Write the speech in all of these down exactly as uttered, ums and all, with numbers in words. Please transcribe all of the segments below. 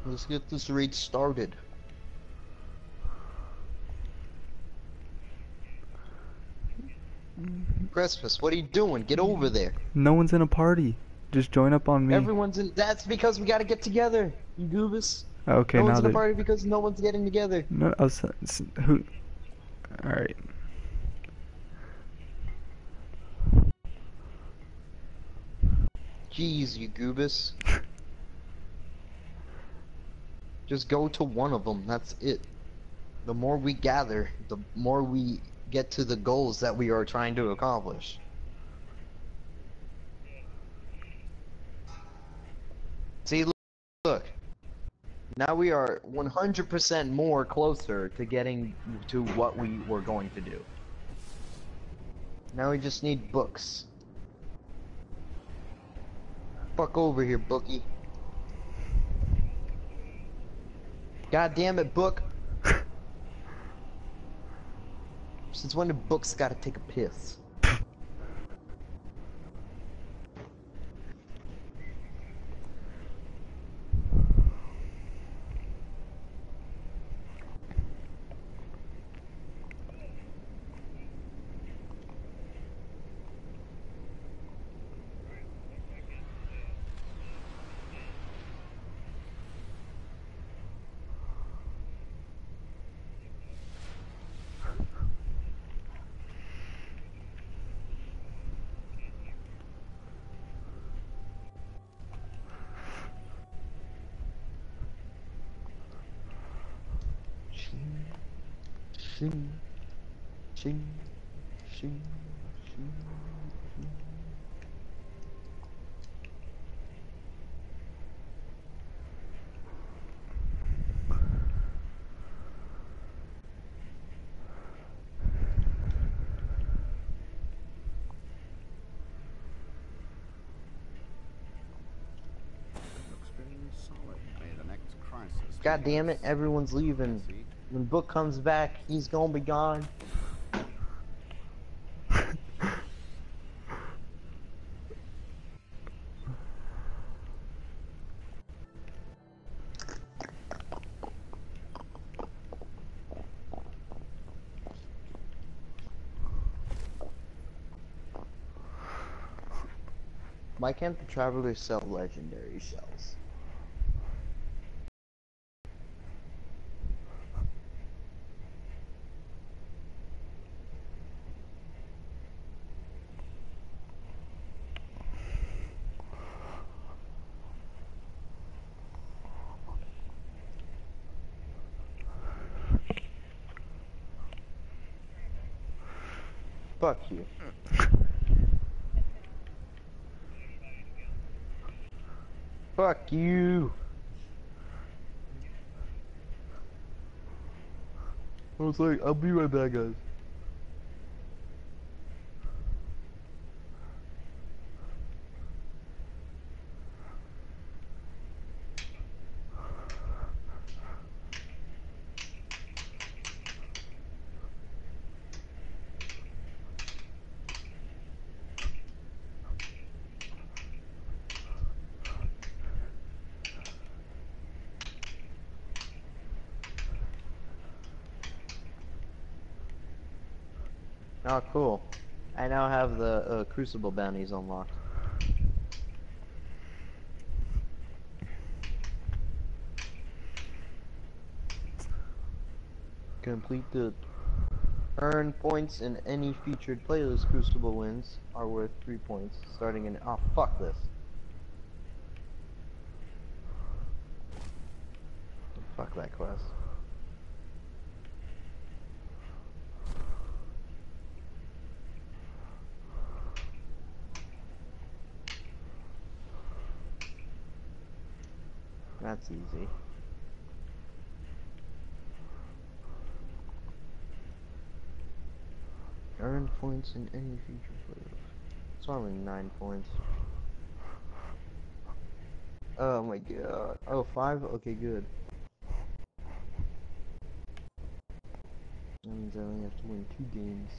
Let's get this raid started. Christmas, what are you doing? Get over there. No one's in a party. Just join up on me. Everyone's in. That's because we gotta get together. You goobus. Okay, no now one's in that... a party because no one's getting together. No, I was, who? All right. Jeez, you goobus. Just go to one of them. That's it. The more we gather, the more we get to the goals that we are trying to accomplish. See, look. Now we are one hundred percent more closer to getting to what we were going to do. Now we just need books. Fuck over here, bookie. God damn it, book. Since when do books gotta take a piss? Shing, shing, shing, shing, shing. God damn it, everyone's leaving. When Book comes back, he's gonna be gone. Why can't the travelers sell legendary shells? Fuck you. Fuck you. I was like, I'll be right back, guys. Oh, cool. I now have the uh, Crucible bounties unlocked. Complete the earn points in any featured playlist. Crucible wins are worth three points, starting in. Oh, fuck this. Fuck that quest. That's easy. Earn points in any feature playlist. It's only nine points. Oh my god. Oh, five? Okay, good. That means I only have to win two games.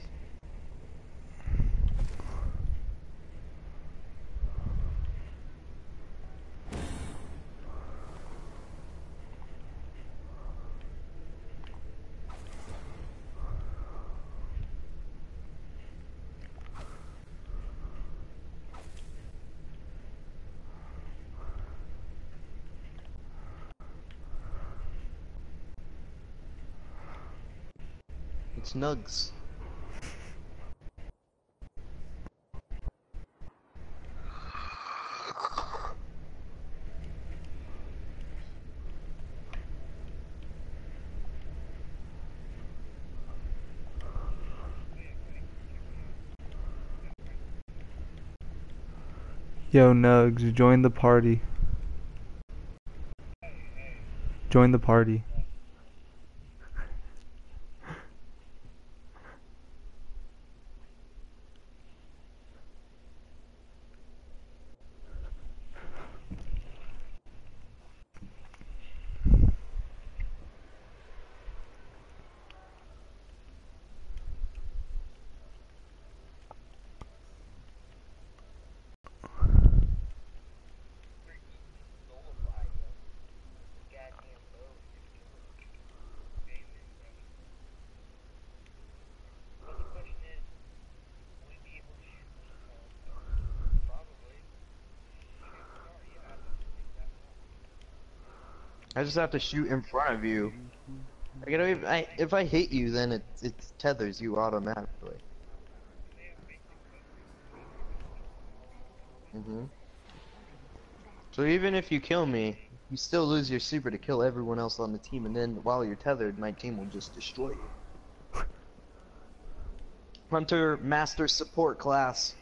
It's Nugs. Yo, Nugs, join the party. Join the party. I just have to shoot in front of you. I gotta, if I, if I hit you, then it it tethers you automatically. Mhm. So even if you kill me, you still lose your super to kill everyone else on the team, and then while you're tethered, my team will just destroy you. Hunter Master Support class.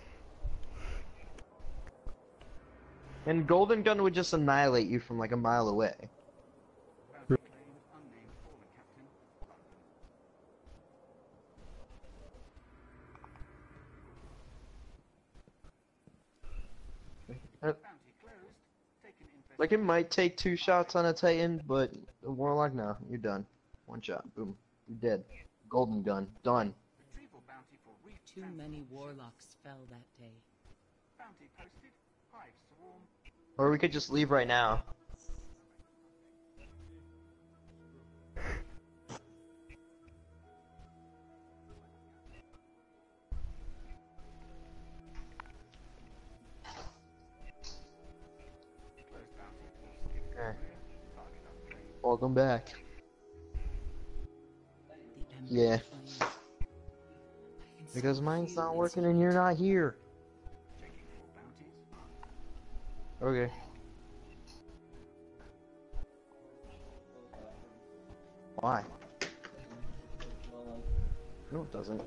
And Golden Gun would just annihilate you from like a mile away. Uh, Like it might take two shots on a Titan, but a Warlock, no, you're done. One shot, boom, you're dead. Golden Gun, done. Too many warlocks fell that day. Or we could just leave right now. Okay. Welcome back. Yeah. Because mine's not working and you're not here. Okay. Why? No, it doesn't.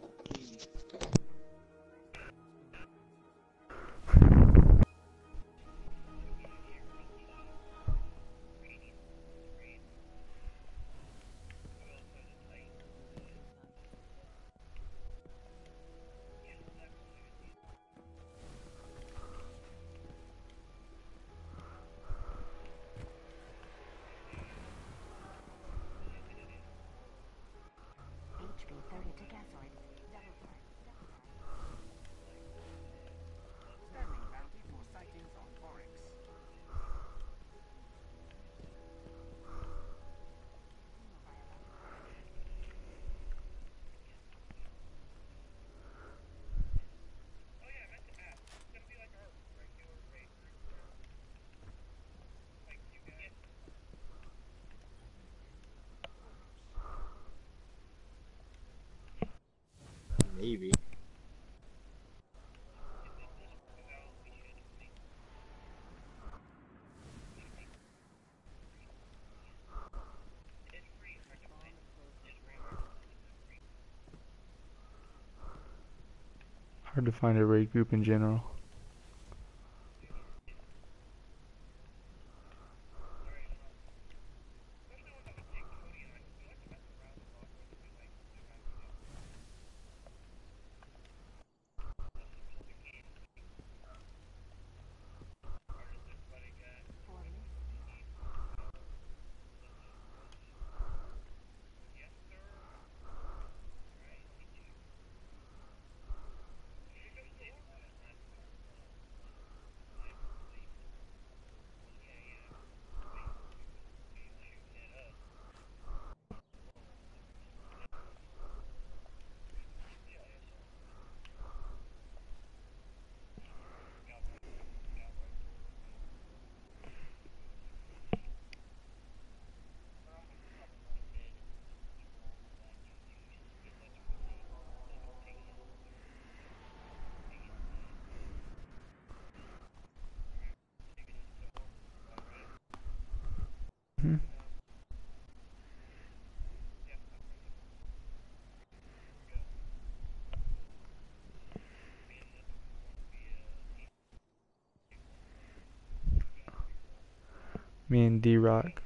Maybe. Hard to find a raid group in general. Hmm? Me and D-Rock.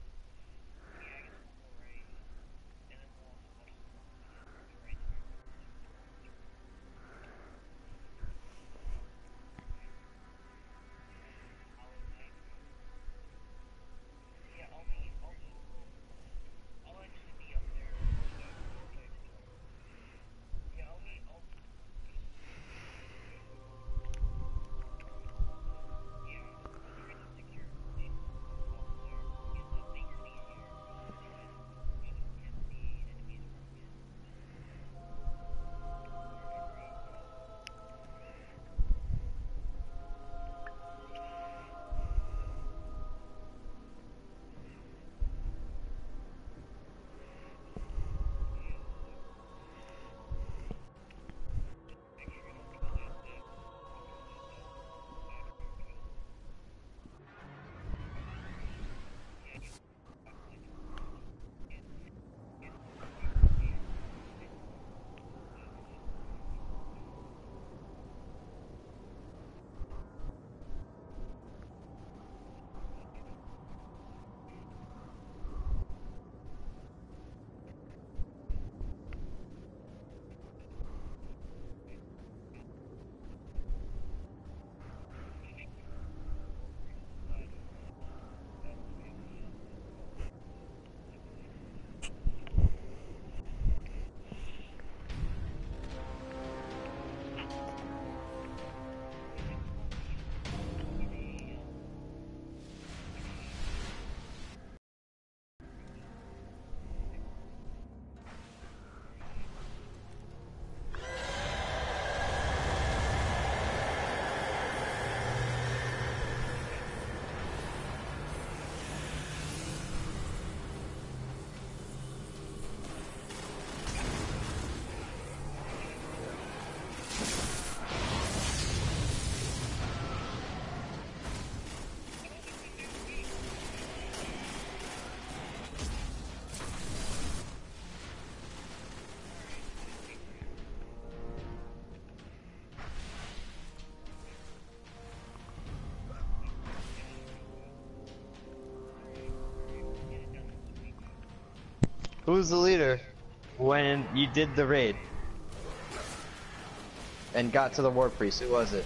Who's the leader when you did the raid and got to the war priest? Who was it?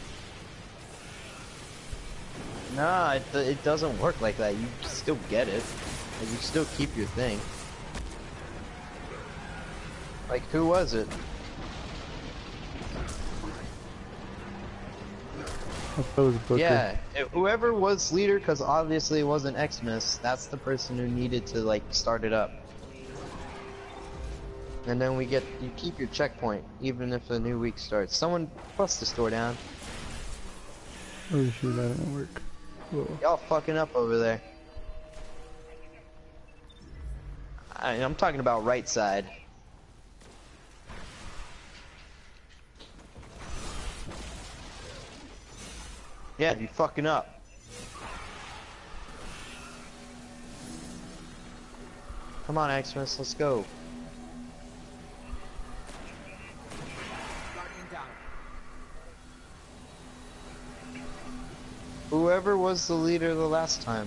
Nah, it, it doesn't work like that. You still get it. Like, you still keep your thing. Like, who was it? I thought it was Booker. Yeah, it- whoever was leader, because obviously it wasn't X-Mas, that's the person who needed to, like, start it up. And then we get, you keep your checkpoint, even if a new week starts. Someone bust the store down. Oh shoot, that didn't work. Whoa. Y'all fucking up over there. I, I'm talking about right side. Yeah, you fucking up. Come on, X-Mas, let's go. Whoever was the leader the last time.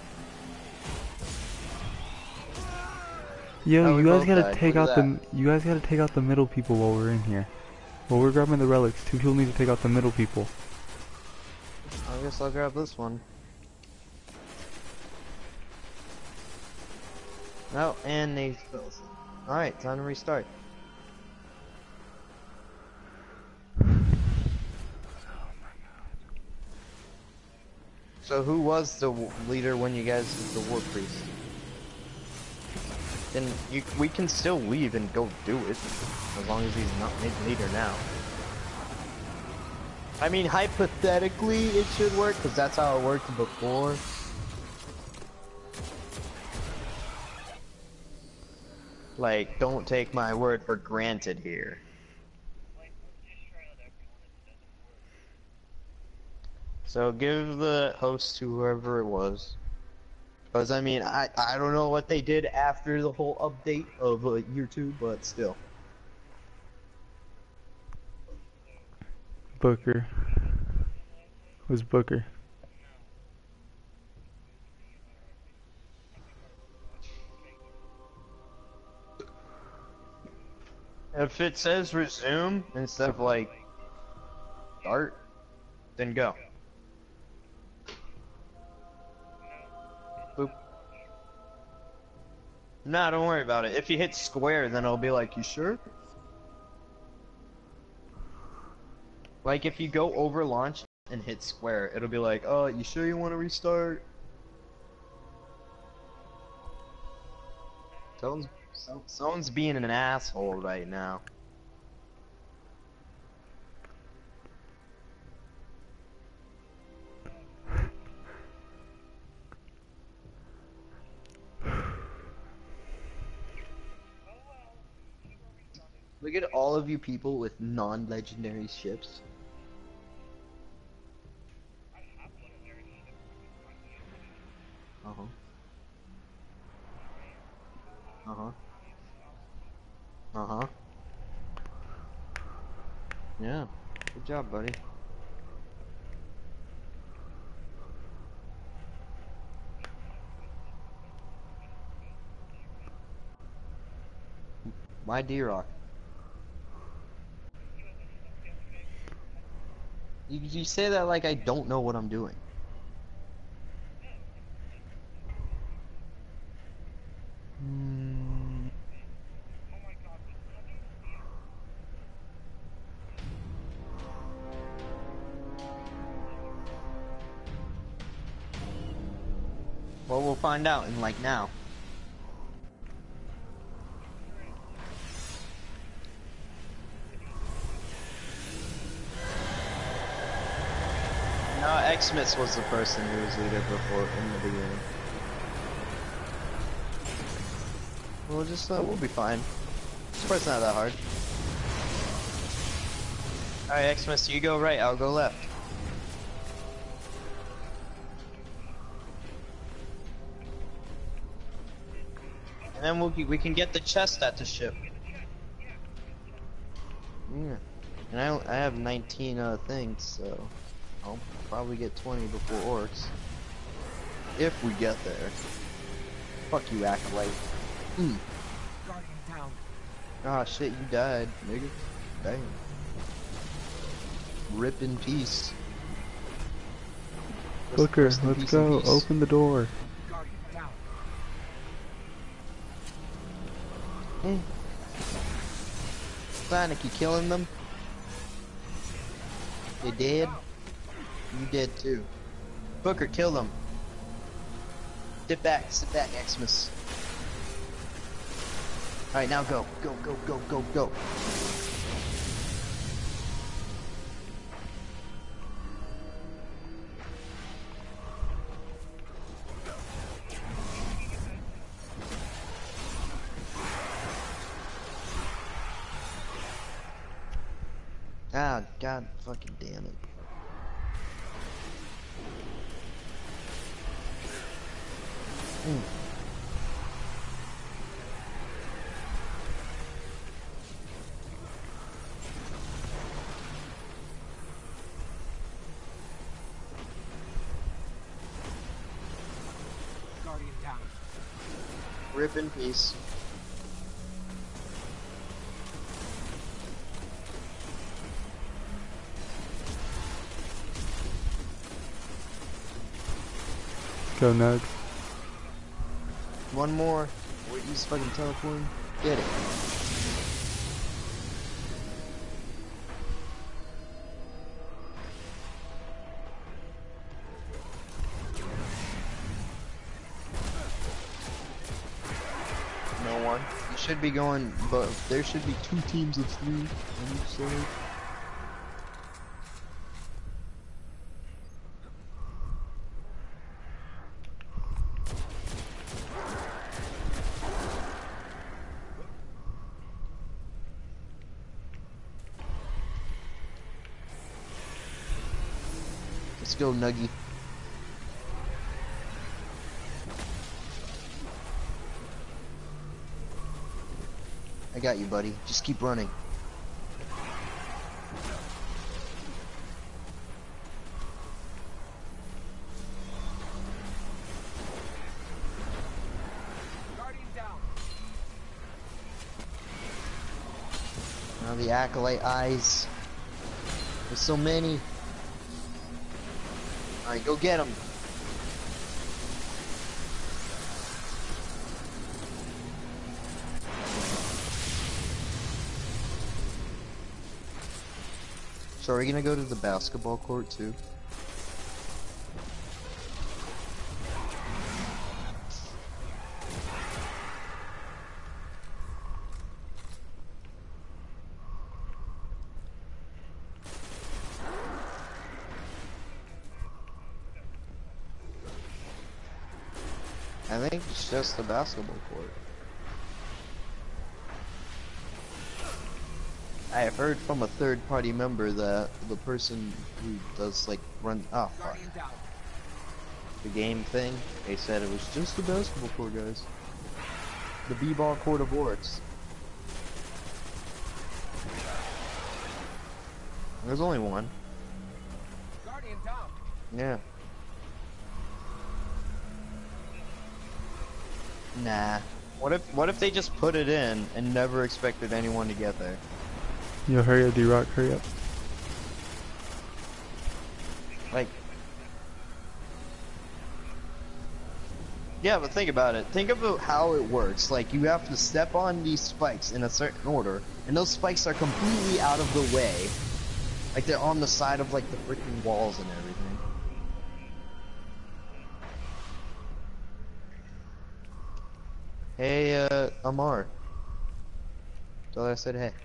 Yo, Oh, we you guys both gotta died. take Look out at the you guys gotta take out the middle people while we're in here. While we're grabbing the relics, two people need to take out the middle people. I guess I'll grab this one. No, and they fills. Alright, time to restart. So who was the w leader when you guys did the war priest? Then you, we can still leave and go do it, as long as he's not made leader now. I mean, hypothetically, it should work, because that's how it worked before. Like, don't take my word for granted here. So give the host to whoever it was. Because, I mean, I, I don't know what they did after the whole update of uh, year two, but still. Booker. Who's Booker? If it says resume instead of, like, start, then go. Boop. Nah, don't worry about it. If you hit square, then it'll be like, you sure? Like, if you go over launch and hit square, it'll be like, oh, you sure you want to restart? Someone's, so- someone's being an asshole right now. Look at all of you people with non-legendary ships. Uh-huh. Uh-huh. Uh-huh. Yeah. Good job, buddy. Why D-Rock? You, you say that like I don't know what I'm doing. Hmm. Well, we'll find out in like now. No, X-MAS was the person who was leader before in the beginning. We'll just, uh, we'll be fine. This part's not that hard. Alright, X-MAS, you go right, I'll go left. And then we'll, we can get the chest at the ship. Yeah. And I, I have nineteen uh, things, so I'll probably get twenty before orcs. If we get there. Fuck you, Acolyte. Mm. Guardian down. Ah, shit, you died, nigga. Damn. Rip in peace. Booker, Rest in let's peace and go. peace. Open the door. Guardian down. Mm. Sonic, you killing them? You dead? You dead too. Booker, kill them. Sit back, sit back, X-MAS. Alright, now go. Go, go, go, go, go. Ah, god fucking damn it. Mm. Guardian down. Rip in peace. Go Nugs. One more. Wait, he's fucking teleporting. Get it. No one. You should be going, but there should be two teams of three on each side. Let's go, Nuggy. I got you, buddy. Just keep running. Guardian down. Now the Acolyte eyes. There's so many. Alright, go get them. So are we gonna go to the basketball court too? I think it's just the basketball court. I have heard from a third-party member that the person who does like run oh fuck, Guardian down. the game thing, they said it was just the basketball court, guys. The b-ball court of works. There's only one. Guardian down. Yeah. Nah. What if what if they just put it in and never expected anyone to get there? Yo, hurry up, D-Rock, hurry up. Like, yeah, but think about it. Think about how it works. Like, you have to step on these spikes in a certain order, and those spikes are completely out of the way. Like, they're on the side of, like, the freaking walls and everything. Hey, uh, Amar. Thought I said hey.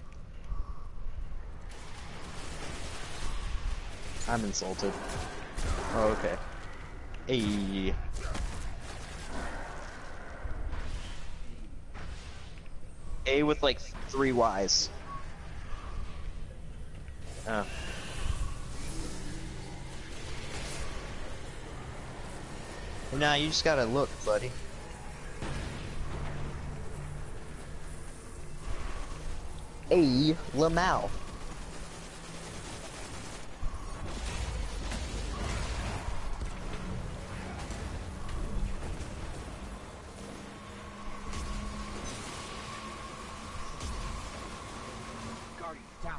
I'm insulted. Oh, okay. Hey. A with like three Y's. Oh. Nah, you just gotta look, buddy. A Lamau. Guardian down.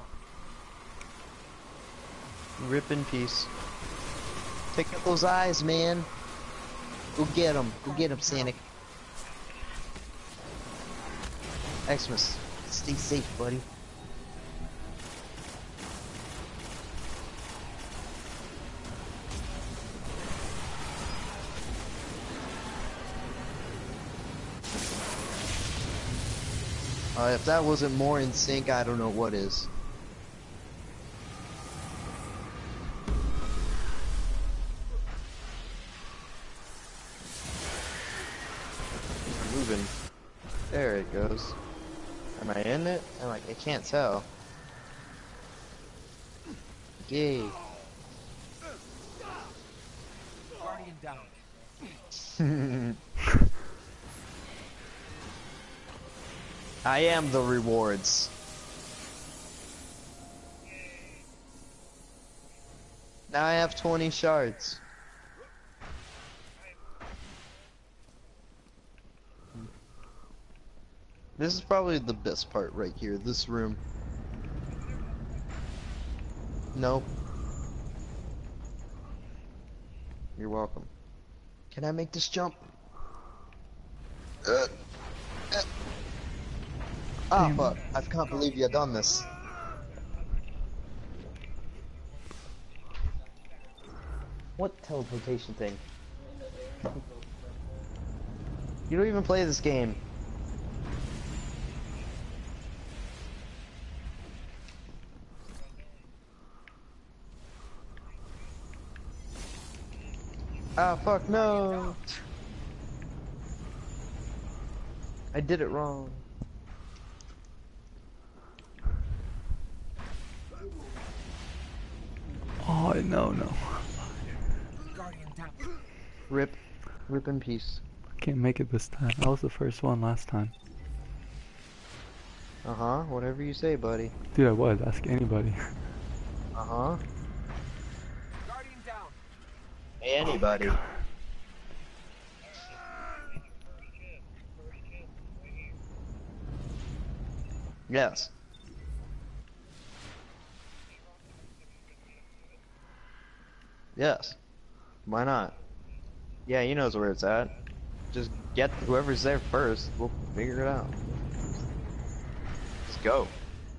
Rip in peace. Pick up those eyes, man. Go get them. Go get them, Sonic. X-MAS, stay safe, buddy. Uh, if that wasn't more in sync, I don't know what is. Moving. There it goes. Am I in it? I'm like, I can't tell. Yay. Guardian down. I am the rewards. Now I have twenty shards. This is probably the best part right here, this room. No. You're welcome. Can I make this jump? Uh, uh. Ah, fuck. I can't believe you done this. What teleportation thing? You don't even play this game. Ah, fuck, no! I did it wrong. Oh, no, no. Guardian down. Rip. Rip in peace. I can't make it this time. I was the first one last time. Uh-huh, whatever you say, buddy. Dude, I was. Ask anybody. Uh-huh. Guardian down. Anybody. Yes. Yes. Why not? Yeah, he knows where it's at. Just get whoever's there first. We'll figure it out. Let's go.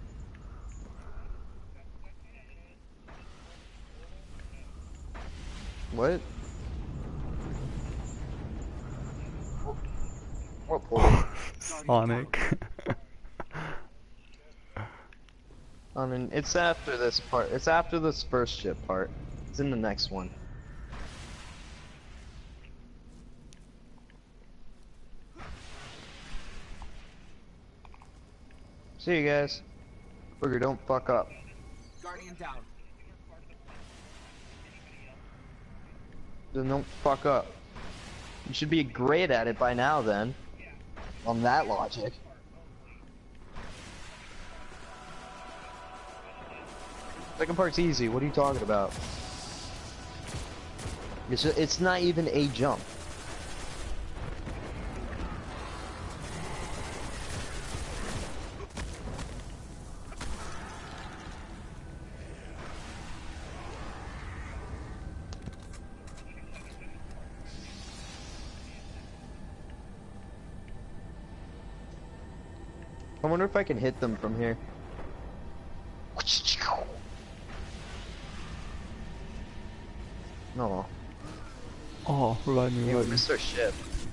What? What portal? Sonic. I mean, it's after this part. It's after this first ship part. It's in the next one. See you guys. Booger, don't fuck up. Guardian down. Then don't fuck up. You should be great at it by now then. On that logic. Second part's easy, what are you talking about? It's, just, it's not even a jump. I wonder if I can hit them from here. No. Oh, revive me, Yeah, we revive me. missed our ship.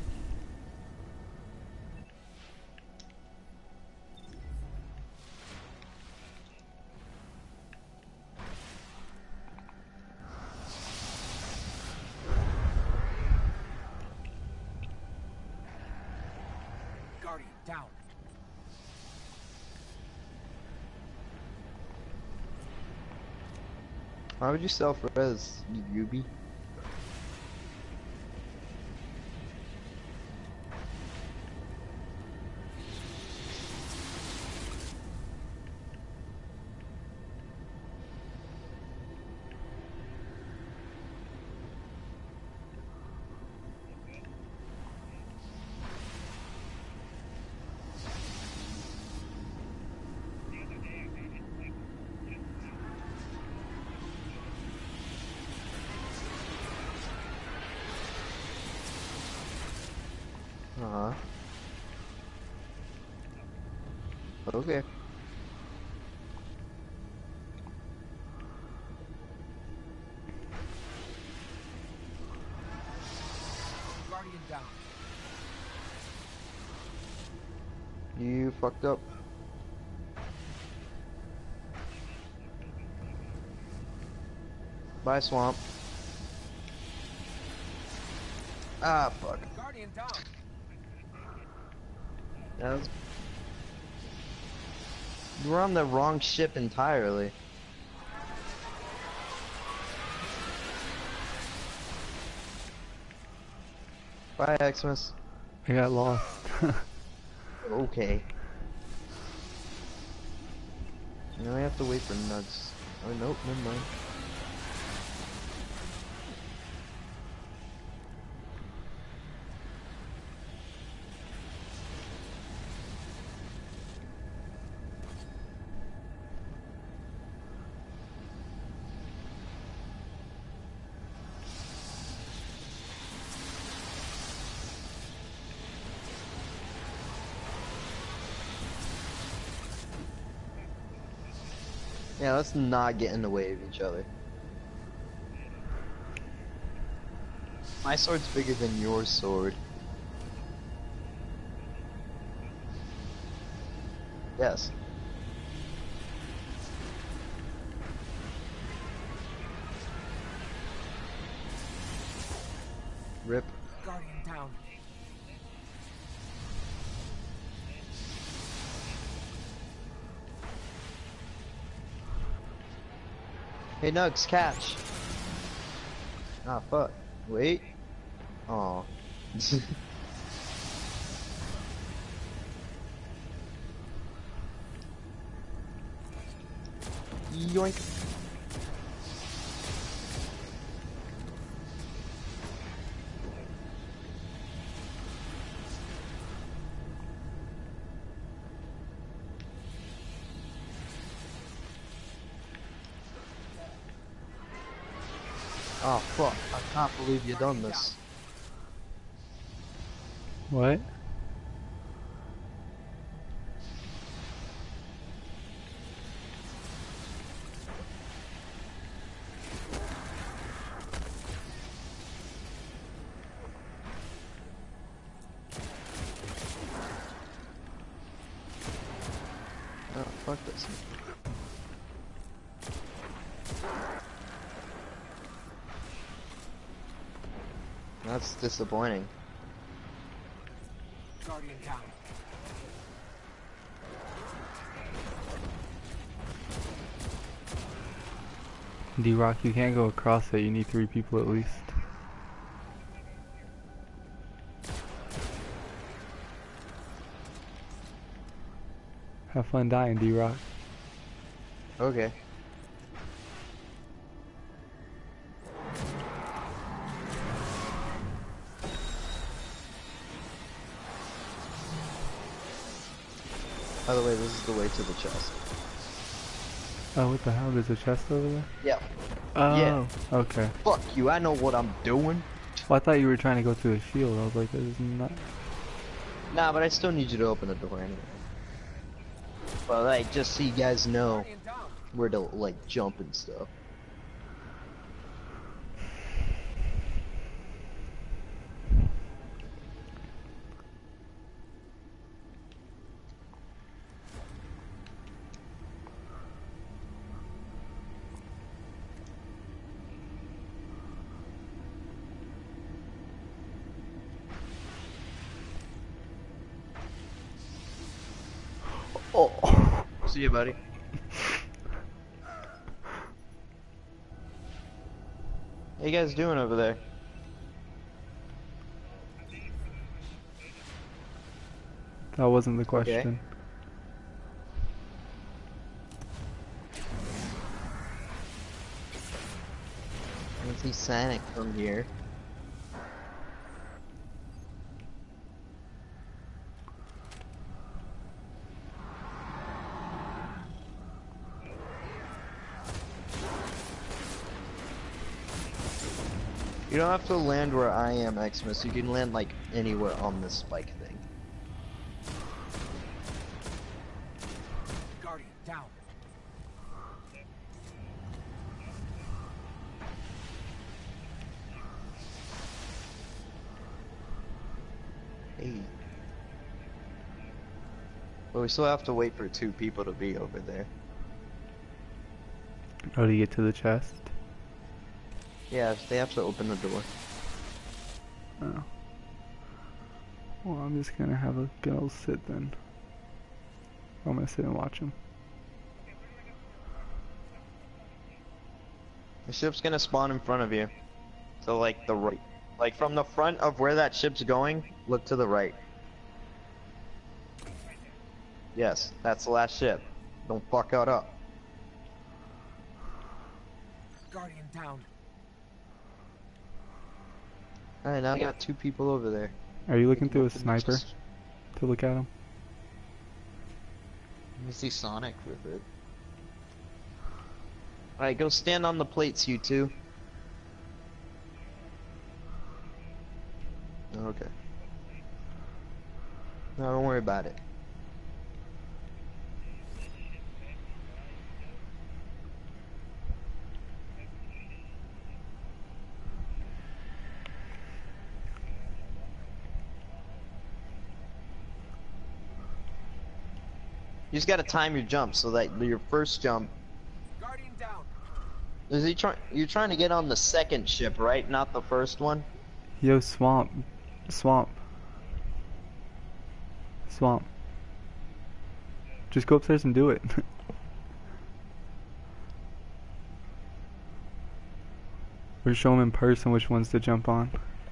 Guardian down. Why would you self-res, you Yubi? Uh-huh. Okay. Guardian down. You fucked up. Bye, Swamp. Ah, fuck. Guardian down. That was... We're on the wrong ship entirely. Bye, X-MAS. I got lost. Okay. Now I have to wait for nuts. Oh, nope, never mind. Yeah, let's not get in the way of each other. My sword's bigger than your sword. Yes. Rip. Guardian down. Hey, Nugs, catch. Ah, fuck. Wait. Aw. Yoink. Oh fuck, I can't believe you done this. What? Oh, fuck this. That's disappointing. Guardian down. D-Rock, you can't go across it, you need three people at least. Have fun dying, D-Rock. Okay. By the way, this is the way to the chest. Oh, what the hell? There's a chest over there? Yeah. Oh, Yeah. okay. Fuck you, I know what I'm doing. Well, I thought you were trying to go through the shield. I was like, this is not... Nah, but I still need you to open the door anyway. But like, just so you guys know Guardian down. where to like jump and stuff. Oh. See you, buddy. How you guys doing over there? That wasn't the question. Okay. I can see Sonic from here. You don't have to land where I am, X-Mas. You can land like anywhere on this spike thing. Guardian down. Hey. But we still have to wait for two people to be over there. Oh, to get to the chest? Yeah, they have to open the door. Oh. Well, I'm just gonna have a good old sit then. I'm gonna sit and watch him. The ship's gonna spawn in front of you. So like the right. Like from the front of where that ship's going, look to the right. Yes, that's the last ship. Don't fuck out up. Guardian down. Alright, now we got two people over there. Are you looking through a Look at the sniper chest. to look at him? Let me see Sonic with it. Alright, go stand on the plates, you two. Okay. No, don't worry about it. You just gotta time your jump so that your first jump. Guardian down. Is he trying? You're trying to get on the second ship, right? Not the first one. Yo, swamp. Swamp. Swamp. Just go upstairs and do it. Or show him in person which ones to jump on.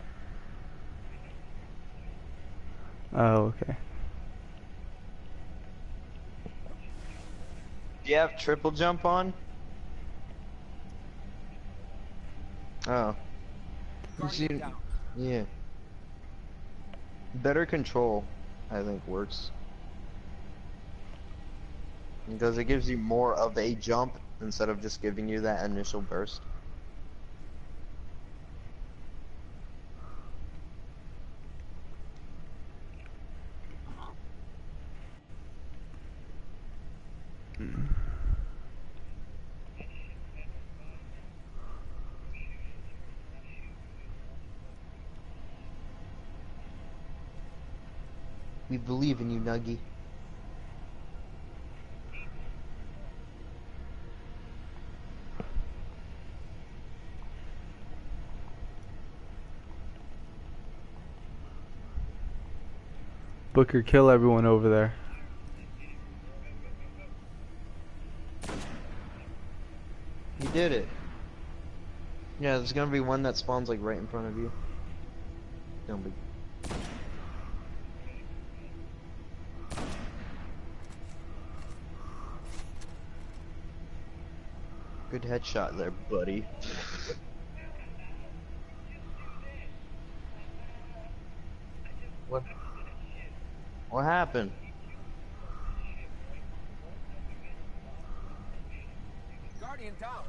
Oh, okay. Do you have triple jump on? Oh. You see, Guardian down. yeah. Better control, I think, works. Because it gives you more of a jump instead of just giving you that initial burst. We believe in you, Nuggy. Booker, kill everyone over there. You did it. Yeah, there's gonna be one that spawns like right in front of you. Don't be. Good headshot there, buddy. What? What happened? Guardian down.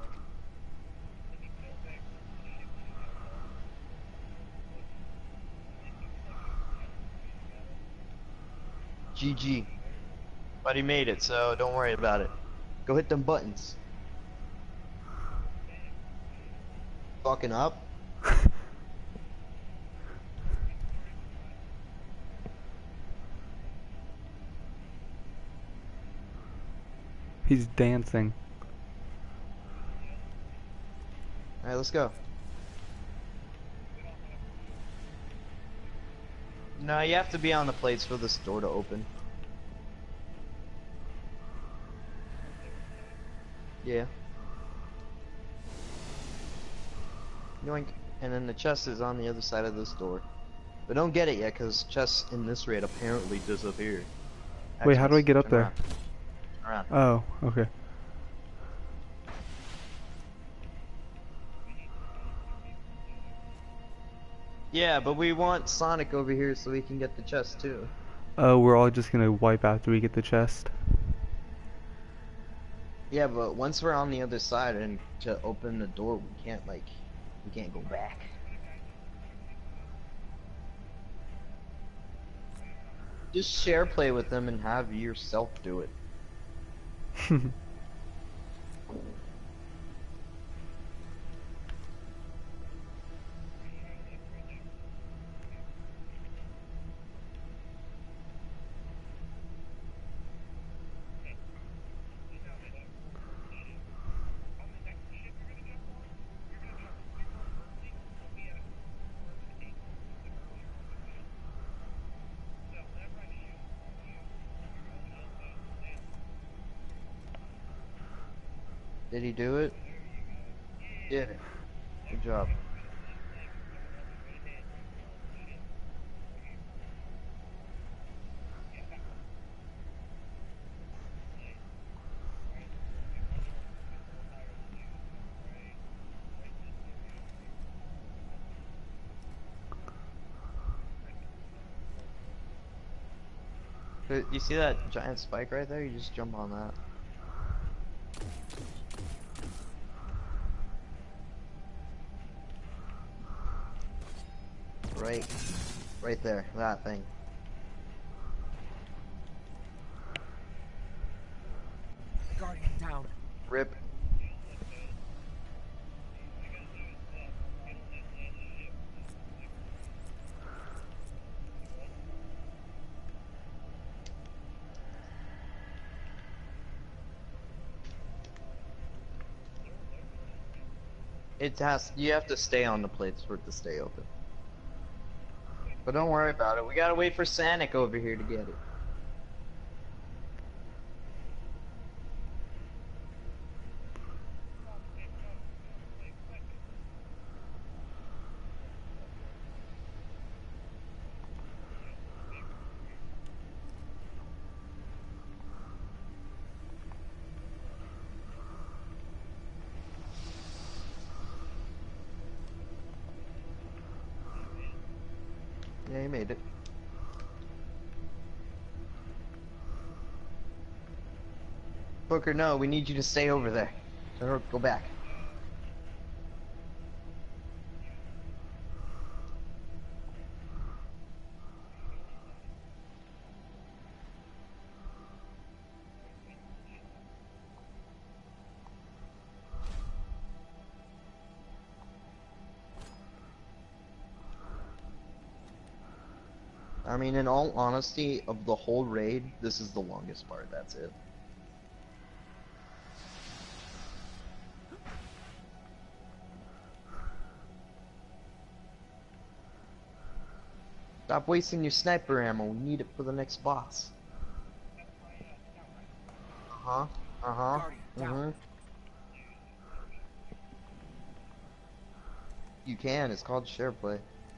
G G. But he made it, so don't worry about it. Go hit them buttons. Fucking up. He's dancing. Alright, let's go. No, you have to be on the plates for this door to open. Yeah. Yoink. And then the chest is on the other side of this door. But don't get it yet, because chests in this raid apparently disappear. Wait, how do I get up turn there? around. Turn around. Oh, okay. Yeah, but we want Sonic over here so we can get the chest too. Oh, we're all just gonna wipe after we get the chest. Yeah, but once we're on the other side and to open the door, we can't like, we can't go back. Just share play with them and have yourself do it. Did he do it? Did it. Good job. But you see that giant spike right there? You just jump on that. Right, right there, that thing. Guardian down. Rip. It has, you have to stay on the plates for it to stay open. But don't worry about it. We gotta wait for Sonic over here to get it. Yeah, you made it. Booker, no, we need you to stay over there. Or go back. I mean, in all honesty, of the whole raid, this is the longest part, that's it. Stop wasting your sniper ammo, we need it for the next boss. Uh-huh, uh-huh, mm-hmm. You can, it's called share play.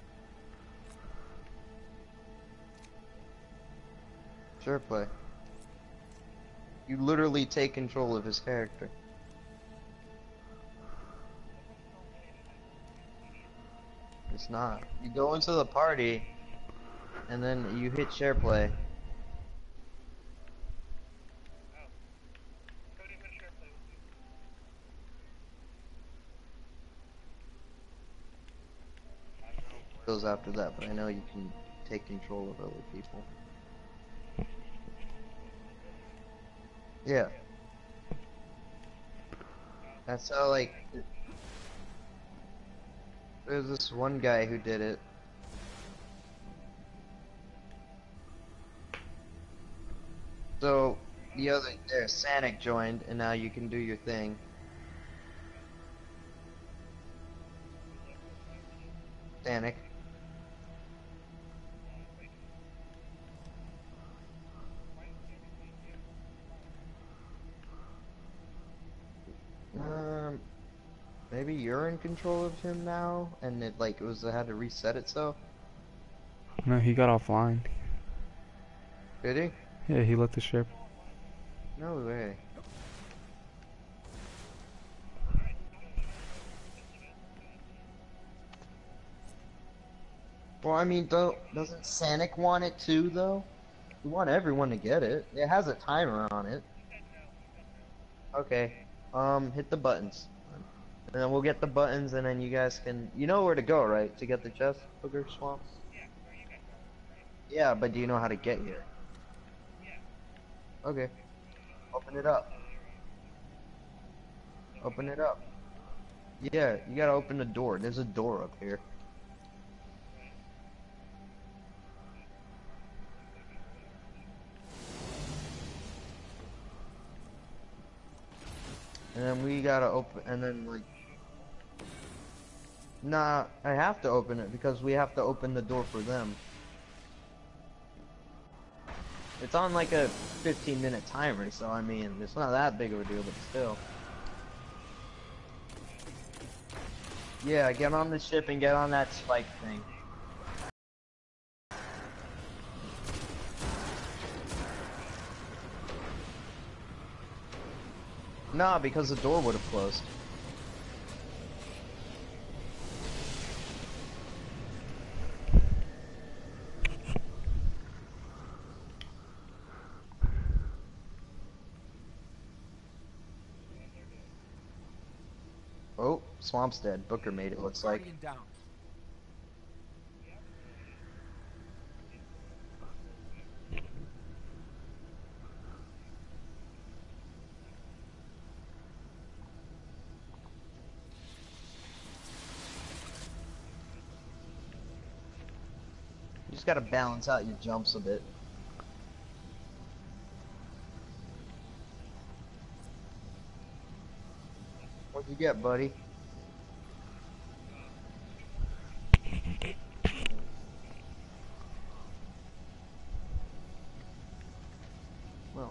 Share play. You literally take control of his character. It's not. You go into the party, and then you hit share play. Goes after that, but I know you can take control of other people. Yeah. That's how, like, there's this one guy who did it. So, the other, there, Sanic joined, and now you can do your thing. Sanic. Um, maybe you're in control of him now, and it like it was it had to reset itself. No, he got offline. Did he? Yeah, he left the ship. No way. Well, I mean, don't doesn't Sanic want it too, though? We want everyone to get it. It has a timer on it. Okay. Um, hit the buttons. And then we'll get the buttons, and then you guys can... You know where to go, right? To get the chest, Booger Swamp? Yeah, but do you know how to get here? Okay. Open it up. Open it up. Yeah, you gotta open the door. There's a door up here. And then we gotta open, and then like... Nah, I have to open it because we have to open the door for them. It's on like a fifteen minute timer, so I mean, it's not that big of a deal, but still. Yeah, get on the ship and get on that spike thing. Nah, because the door would have closed. Oh, Swamp's dead. Booker made it, looks like. Guardian down. You just gotta balance out your jumps a bit. What'd you get, buddy? Well,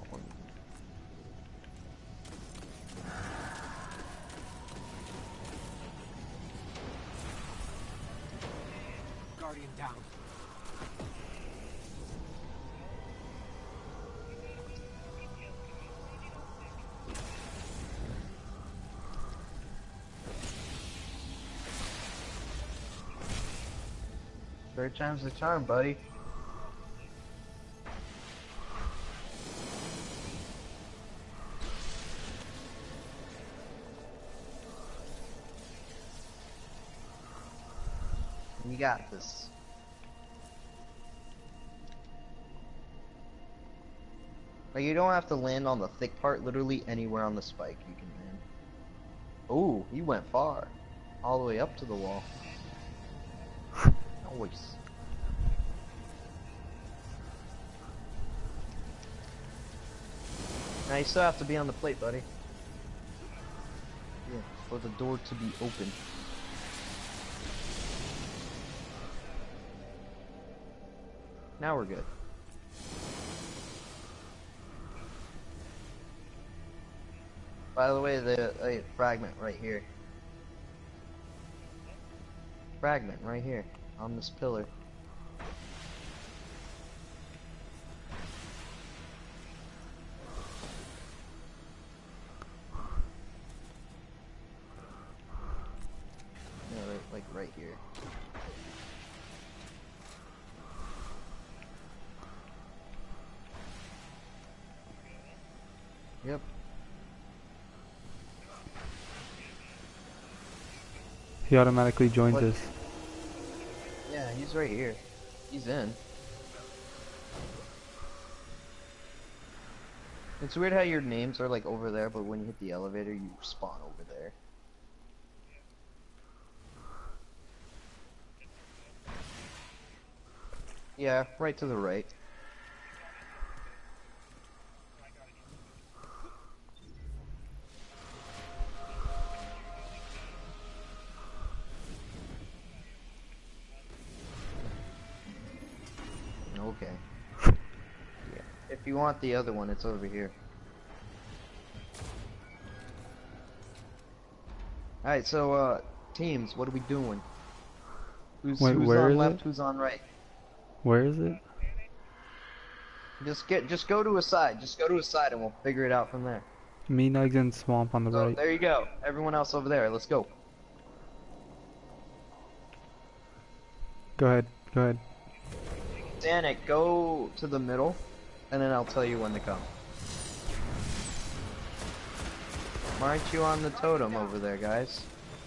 Guardian down. sure Third time's the charm, buddy. You got this. Like, you don't have to land on the thick part. Literally anywhere on the spike you can land. Ooh, he went far. All the way up to the wall. Nice. Now you still have to be on the plate, buddy. Yeah, for the door to be open. Now we're good. By the way, the uh, fragment right here. Fragment right here on this pillar. Yeah, right, like right here. Yep. He automatically joins What? us. Yeah, he's right here. He's in. It's weird how your names are like over there, but when you hit the elevator, you spawn over there. Yeah, right to the right. Okay. Yeah. If you want the other one, it's over here. Alright, so, uh, teams, what are we doing? Who's, Wait, who's where on is left, it? who's on right? Where is it? Just get, just go to a side. Just go to a side and we'll figure it out from there. Me, Nugs, and Swamp on the So, right. there you go. Everyone else over there. Let's go. Go ahead. Go ahead. Danik, go to the middle, and then I'll tell you when to come. Why aren't you on the totem over there, guys?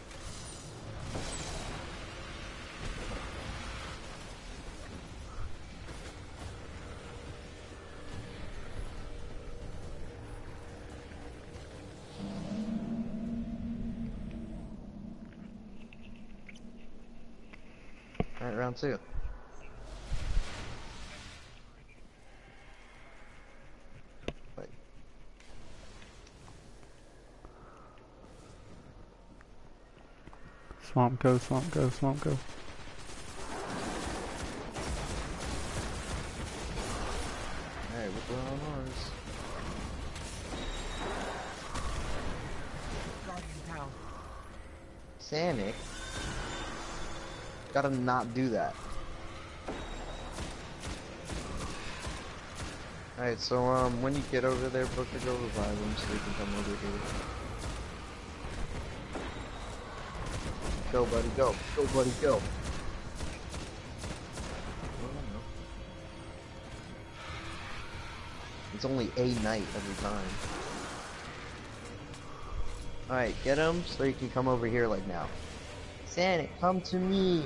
Alright, round two. Wait. Swamp go, Swamp go, Swamp go. Alright, what's going on ours? Guardian down. Sanic? Gotta not do that. Alright, so um, when you get over there, Booker, go revive him so we can come over here. Go, buddy, go. Go, buddy, go. It's only a night every time. Alright, get him so you can come over here like now. Sanic, come to me!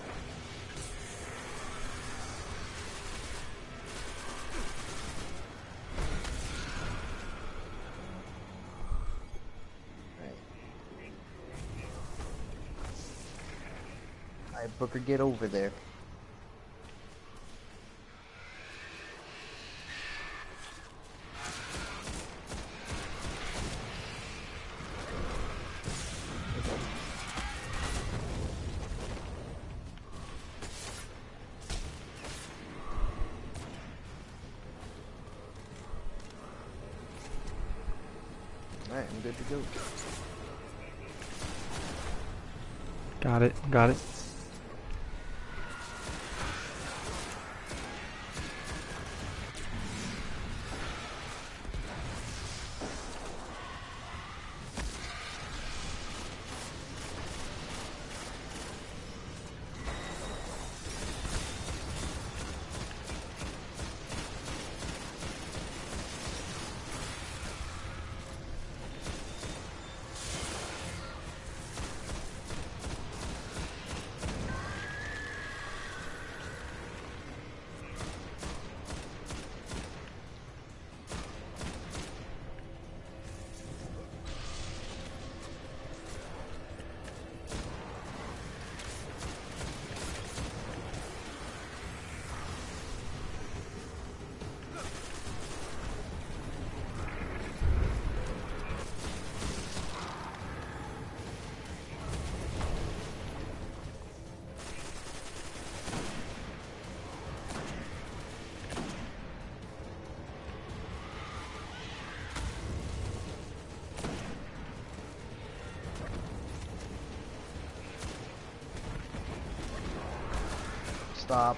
Alright, Booker, get over there. Alright, I'm good to go. Got it, got it. Stop.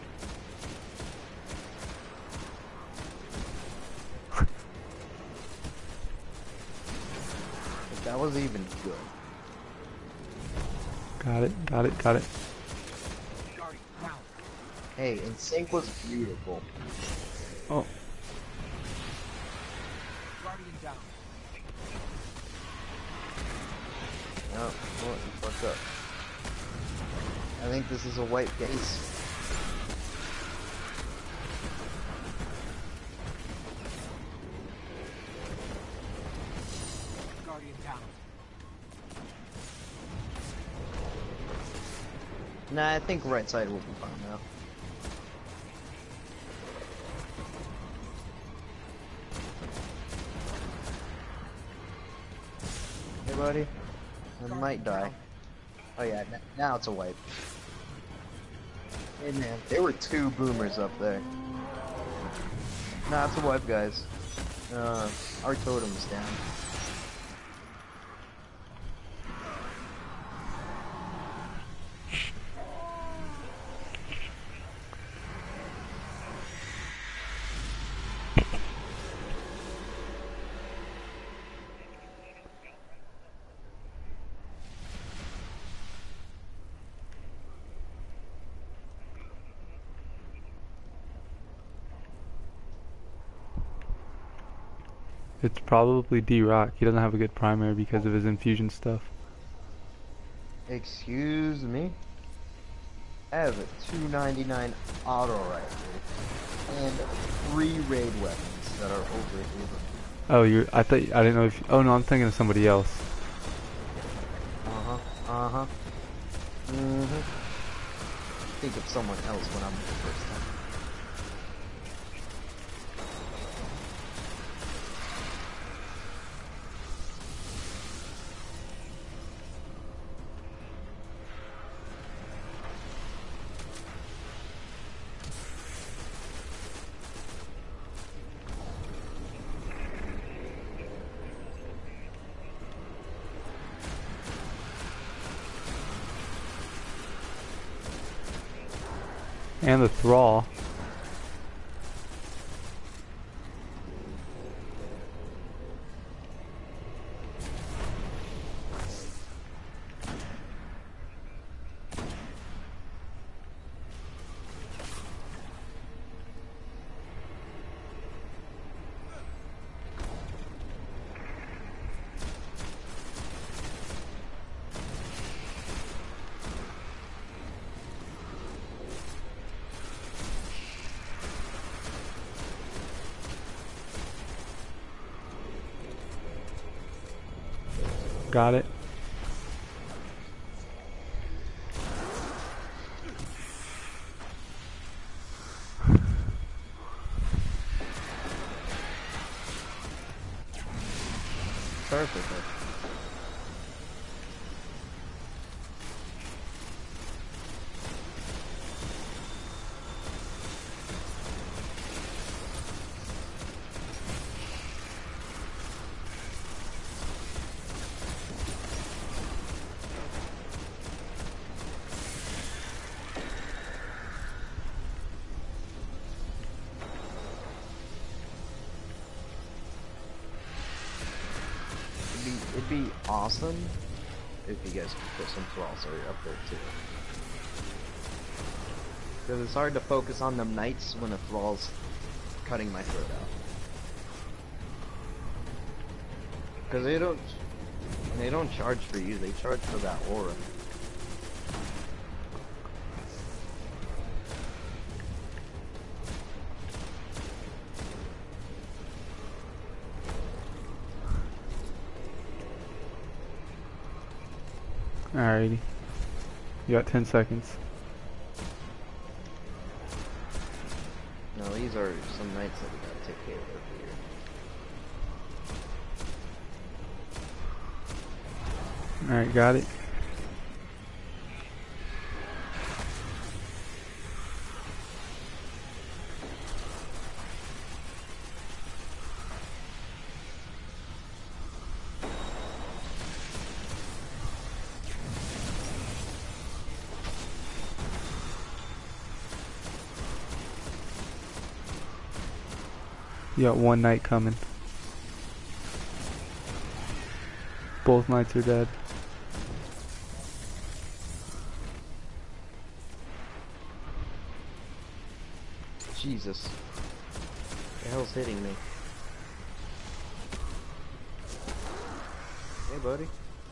If that was even good. Got it, got it, got it. Guardian down. Hey, in sync was beautiful. Oh, Guardian down. No, what the fuck up? I think this is a white base. Guardian down. Nah, I think right side will be fine now. Hey, buddy. I might die. Oh yeah, n now it's a wipe. Hey man, there were two boomers up there. Nah, it's a wipe, guys. Uh, our totem's down. it's probably D-Rock. He doesn't have a good primary because of his infusion stuff. Excuse me? I have a two ninety-nine auto rifle and three raid weapons that are over here. Oh, you're. I thought. I didn't know if. Oh no, I'm thinking of somebody else. Uh huh. Uh huh. Mm hmm. Think of someone else when I'm the first time. And the Thrall. Got it. Perfect. It'd be awesome if you guys could put some thralls up there too. Because it's hard to focus on them knights when a thrall's cutting my throat out. Because they don't, they don't charge for you, they charge for that aura. Alrighty. You got ten seconds. No, these are some knights that we gotta take care of here. Alright, got it. You got one knight coming. Both knights are dead. Jesus. What the hell's hitting me? Hey, buddy.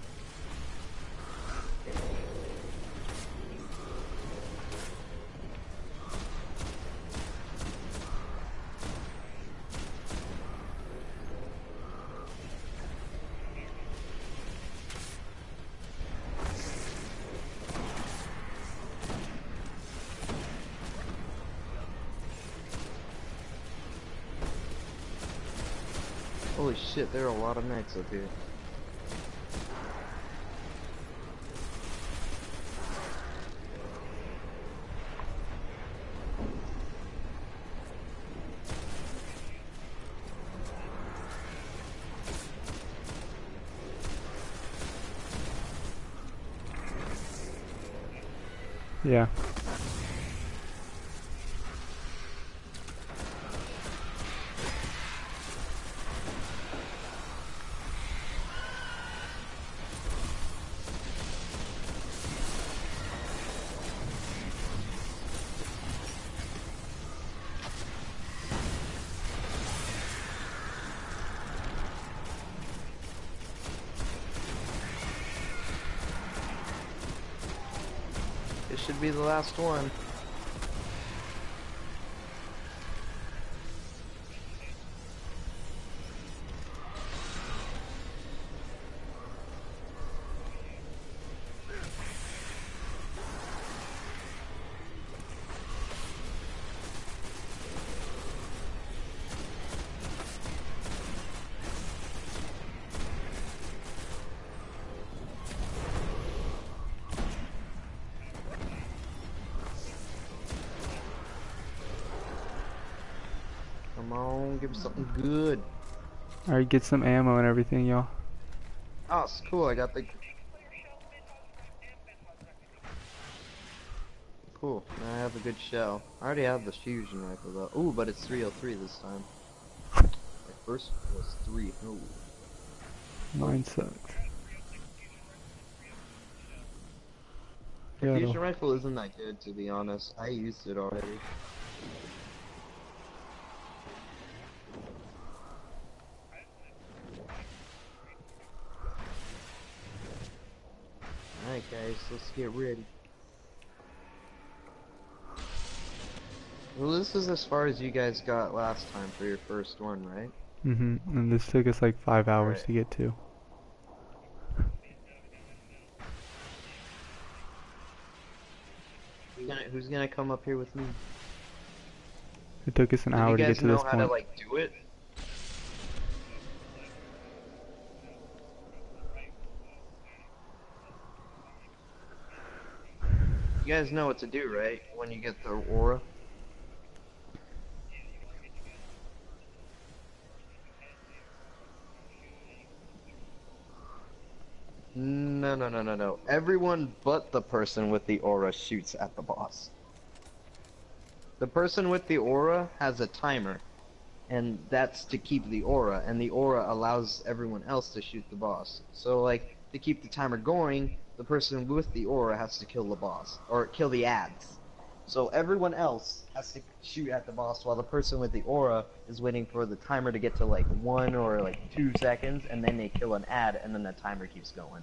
Holy shit, there are a lot of knights up here. Yeah. This should be the last one. Come on, give me something good. Alright, get some ammo and everything, y'all. Oh, it's cool. I got the. Cool. Now I have a good shell. I already have the fusion rifle though. Ooh, but it's three oh three this time. My first was three. Ooh. Mine sucks. The Yeah, fusion though. rifle isn't that good, to be honest. I used it already. Alright guys, let's get ready. Well, this is as far as you guys got last time for your first one, right? Mhm. And this took us like five hours Alright. to get to. Who's gonna, who's gonna come up here with me? It took us an Do hour you to guys get to know this how point. to like do it? You guys know what to do, right? When you get the aura? No, no, no, no, no. Everyone but the person with the aura shoots at the boss. The person with the aura has a timer, and that's to keep the aura, and the aura allows everyone else to shoot the boss. So, like, to keep the timer going, the person with the aura has to kill the boss, or kill the ads. So everyone else has to shoot at the boss while the person with the aura is waiting for the timer to get to like one or like two seconds, and then they kill an ad, and then the timer keeps going.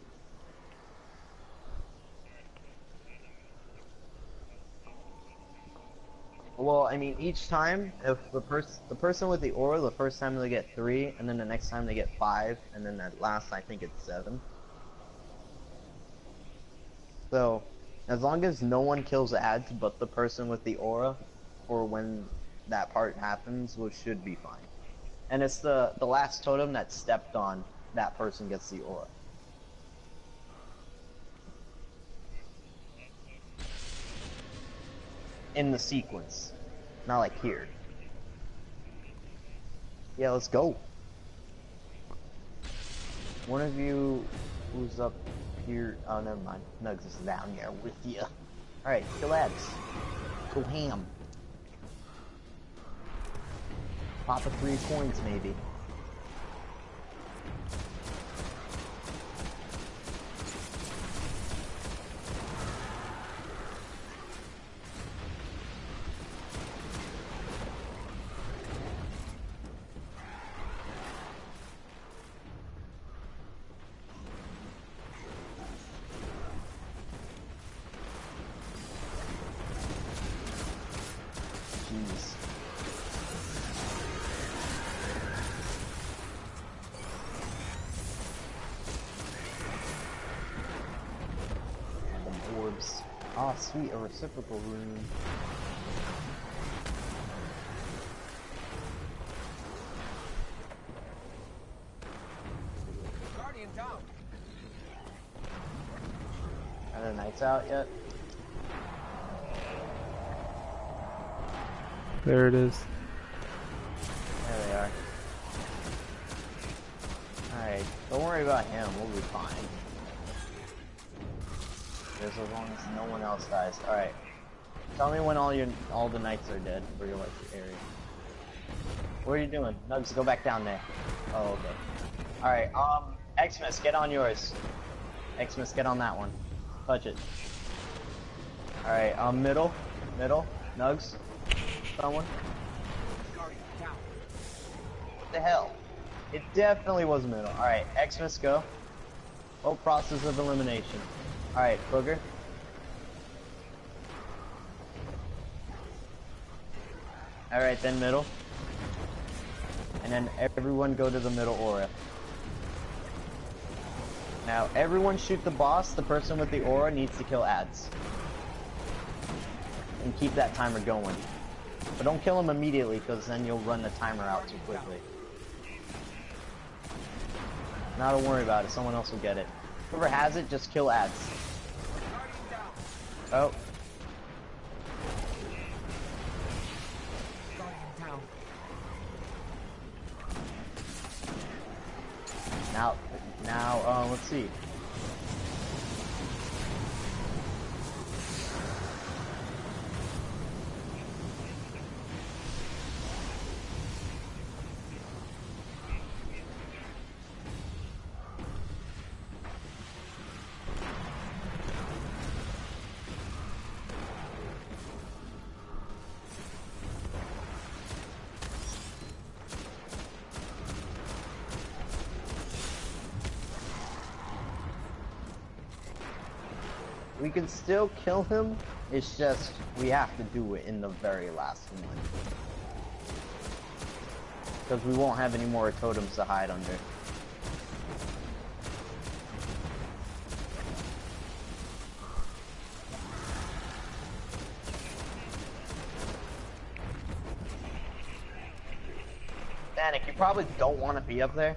Well, I mean, each time, if the person the person with the aura, the first time they get three, and then the next time they get five, and then that last, I think it's seven. So, as long as no one kills ads but the person with the aura, for when that part happens, which should be fine. And it's the the last totem that stepped on, that person gets the aura. In the sequence, not like here. Yeah, let's go. One of you who's up here. Oh, never mind. Nugs is down here with you. Alright, kill ads. Go ham. Pop a three coins, maybe. Jeez. And orbs. Ah, oh, sweet, a reciprocal rune. Guardian down. Are the knights out yet? There it is. There they are. Alright, don't worry about him, we'll be fine. Just as long as no one else dies. Alright. Tell me when all your all the knights are dead for your like area. What are you doing? Nugs, go back down there. Oh, okay. Alright, um, X-Mas, get on yours. X-Mas, get on that one. Touch it. Alright, um, middle. Middle. Nugs. Someone. Guardian down. What the hell? It definitely was middle. Alright, X-Mas, go. Oh, process of elimination. Alright, Booger. Alright, then middle. And then everyone go to the middle aura. Now, everyone shoot the boss. The person with the aura needs to kill ads. And keep that timer going. But don't kill him immediately, because then you'll run the timer out too quickly. Now don't worry about it, someone else will get it. Whoever has it, just kill ads. Oh. Guardian down. Now, now, uh, let's see. We can still kill him, it's just, we have to do it in the very last one. Because we won't have any more totems to hide under. Danik, you probably don't want to be up there.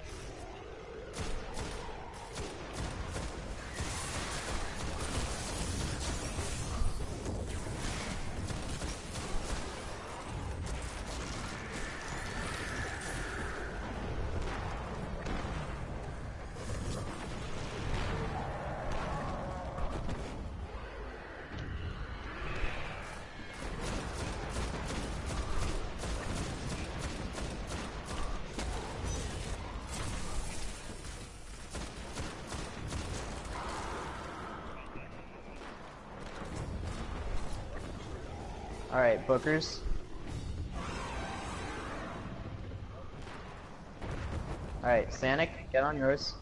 Alright, Bookers. Alright, Sanic, get on yours.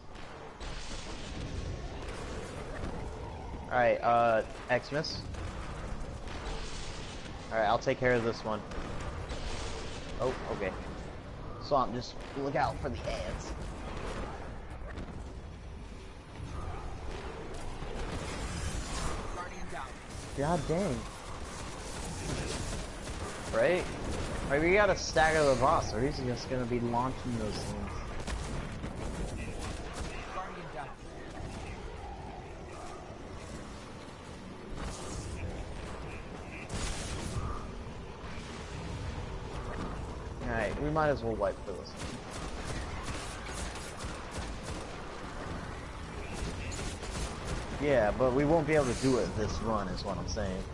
Alright, uh, X-Mas. Alright, I'll take care of this one. Oh, okay. Swamp, just look out for the ads. Guardian down. God dang. Right? Like, we gotta stagger the boss, or he's just gonna be launching those things. Guardian down. Alright, we might as well wipe for this one. Yeah, but we won't be able to do it this run, is what I'm saying.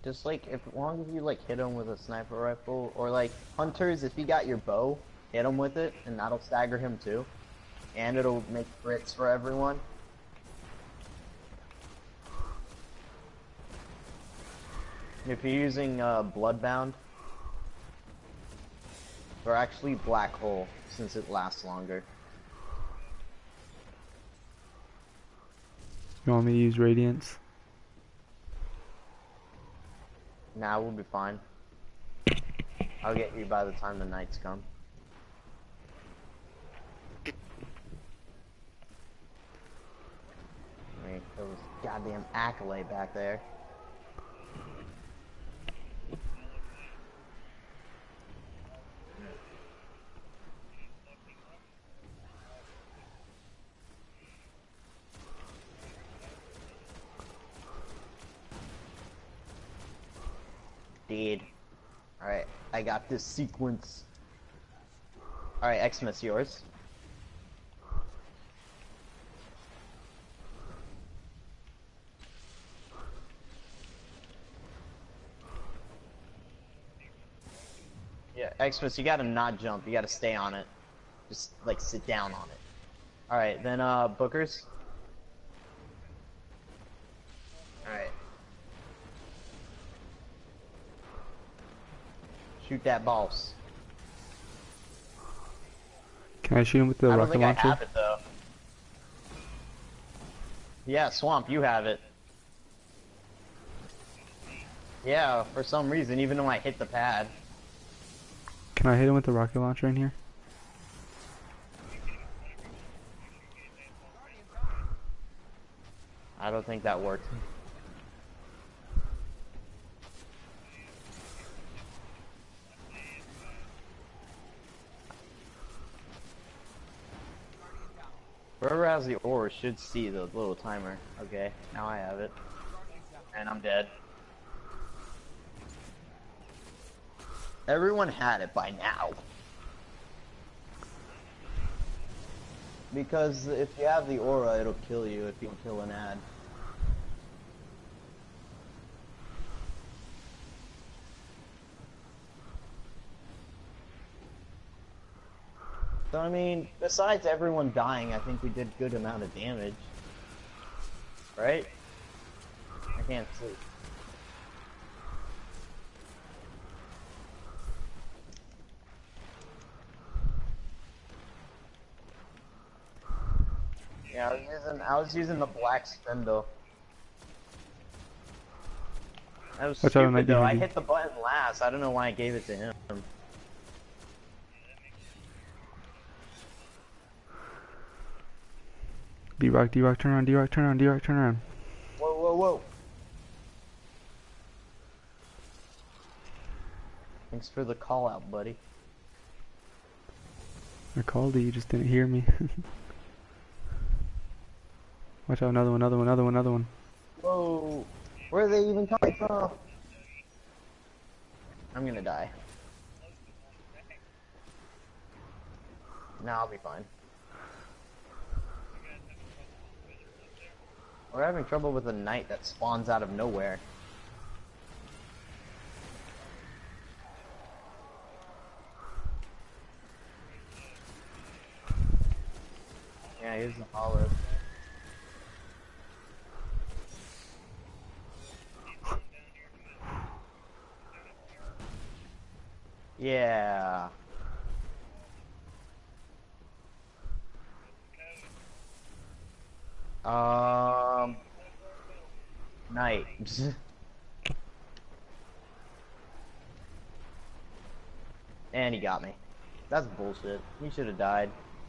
Just like, if, as long as you like hit them with a sniper rifle, or like hunters, if you got your bow, hit him with it, and that'll stagger him too, and it'll make crits for everyone. If you're using uh, Bloodbound, or actually Black Hole, since it lasts longer. You want me to use Radiance? Nah, we'll be fine. I'll get you by the time the nights come. Wait, there was goddamn Accolade back there. Dead. Alright, I got this sequence. Alright, X-Mas, yours. Yeah, X-Mas, you gotta not jump, you gotta stay on it. Just, like, sit down on it. Alright, then, uh, Bookers. Alright. Shoot that boss. Can I shoot him with the I don't rocket think launcher? I have it though. Yeah, Swamp, you have it. Yeah, for some reason, even though I hit the pad. Can I hit him with the rocket launcher in here? I don't think that worked. Whoever has the ore should see the little timer. Okay, now I have it. And I'm dead. Everyone had it by now. Because if you have the aura, it'll kill you if you kill an ad. So I mean, besides everyone dying, I think we did good amount of damage. Right? I can't see. Yeah, I was using I was using the black spindle. That was Watch out, stupid though. I ninety. hit the button last. I don't know why I gave it to him. D-Rock, D-Rock, turn around, D-Rock, turn around, D-Rock, turn around. Whoa, whoa, whoa! Thanks for the call out, buddy. I called you, you just didn't hear me. Watch out, another one, another one, another one, another one. Whoa! Where are they even coming from? I'm gonna die. Nah, I'll be fine. We're having trouble with a knight that spawns out of nowhere. Yeah, here's the hollow. Yeah. Um. Knight. And he got me. That's bullshit. He should have died.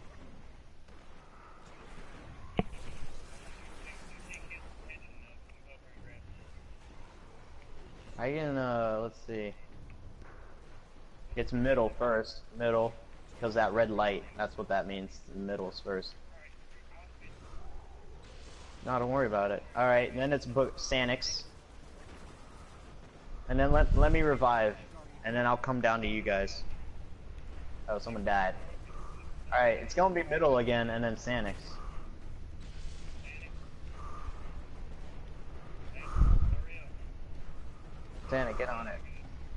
I can, uh, let's see. It's middle first. Middle. Because that red light, that's what that means. The middle's first. No, don't worry about it. Alright, then it's book Sanix. And then let let me revive. And then I'll come down to you guys. Oh, someone died. Alright, it's gonna be middle again and then Sanix. Santa, get on it.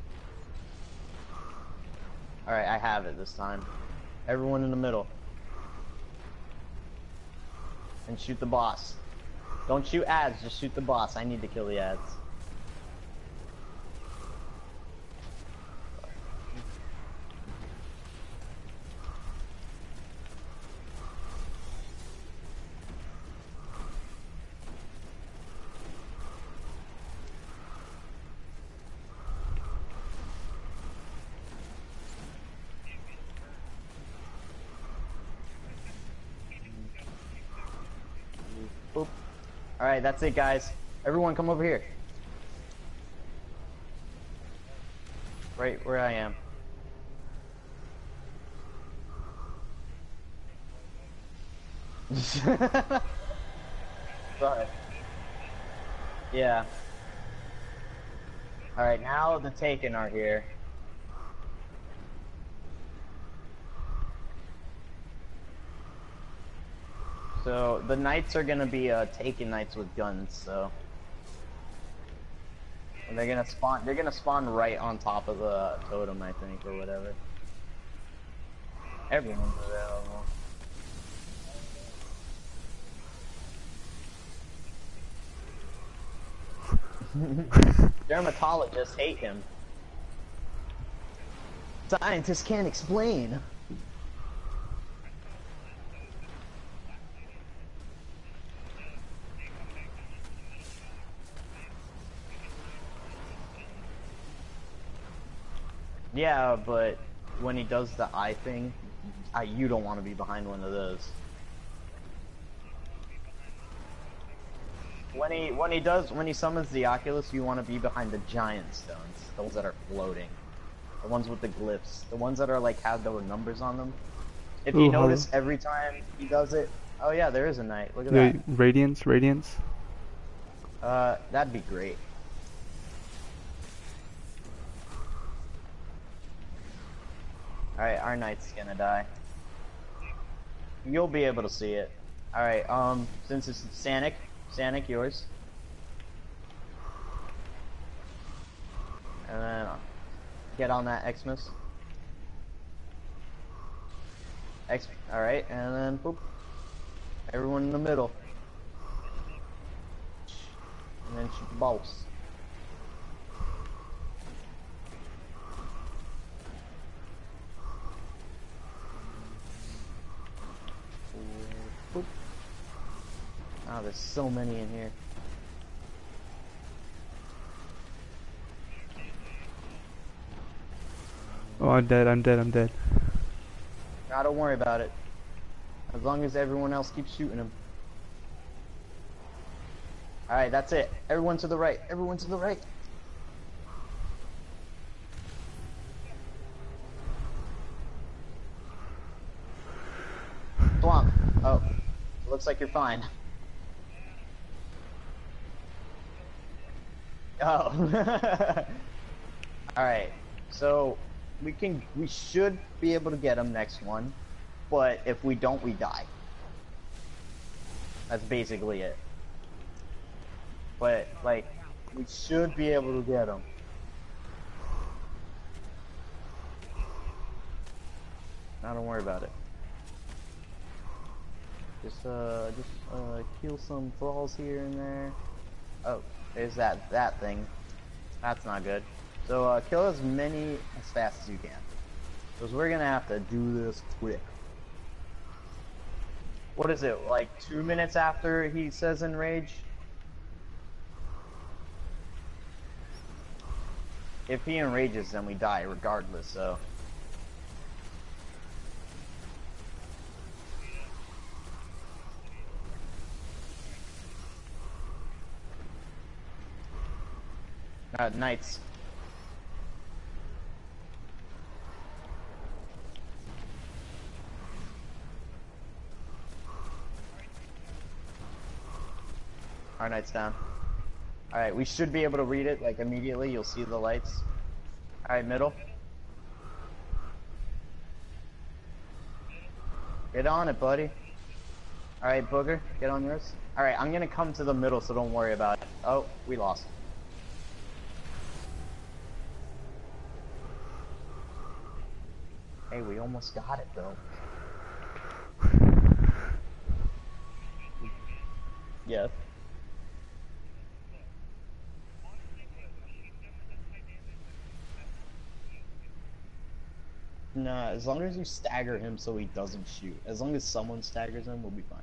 Alright, I have it this time. Everyone in the middle. And shoot the boss. Don't shoot ads, just shoot the boss. I need to kill the ads. Boop. Alright, that's it, guys. Everyone come over here. Right where I am. Sorry. Yeah. Alright, now the Taken are here. So the knights are gonna be uh, Taken knights with guns. So and they're gonna spawn. They're gonna spawn right on top of the totem, I think, or whatever. Everyone's available. Dermatologists hate him. Scientists can't explain. Yeah, but when he does the eye thing, I, you don't want to be behind one of those. When he when he does when he summons the Oculus, you want to be behind the giant stones, those that are floating, the ones with the glyphs, the ones that are like have the numbers on them. If you Ooh, notice huh? every time he does it, oh yeah, there is a knight. Look at Yeah, that. radiance, radiance. Uh, that'd be great. Alright, our knight's gonna die. You'll be able to see it. Alright, um, since it's Sanic, Sanic, yours. And then, uh, get on that X-MAS. X, alright, and then, boop. Everyone in the middle. And then shoot the boss. Boop. Oh, there's so many in here. Oh, I'm dead, I'm dead, I'm dead. Nah, don't worry about it. As long as everyone else keeps shooting him. Alright, that's it. Everyone to the right. Everyone to the right. Swamp. Oh. Looks like you're fine. Oh. Alright. So, we can, we should be able to get him next one. But if we don't, we die. That's basically it. But, like, we should be able to get him. Now don't worry about it. Just, uh, just, uh, kill some thralls here and there. Oh, there's that, that thing. That's not good. So, uh, kill as many as fast as you can. Because we're gonna have to do this quick. What is it, like two minutes after he says enrage? If he enrages, then we die regardless, so. Uh, knights. Our knight's down. Alright, we should be able to read it, like, immediately. You'll see the lights. Alright, middle. Get on it, buddy. Alright, Booger, get on yours. Alright, I'm gonna come to the middle, so don't worry about it. Oh, we lost. Hey, we almost got it though. Yes. Nah, as long as you stagger him so he doesn't shoot. As long as someone staggers him, we'll be fine.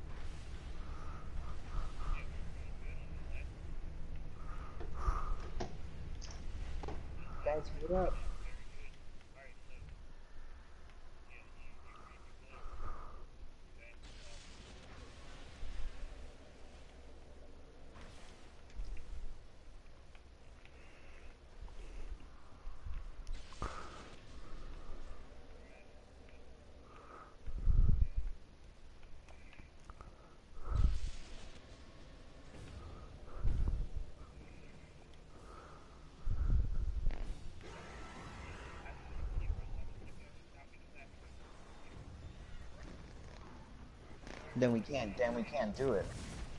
Guys, what up? Then we can't, then we can't do it.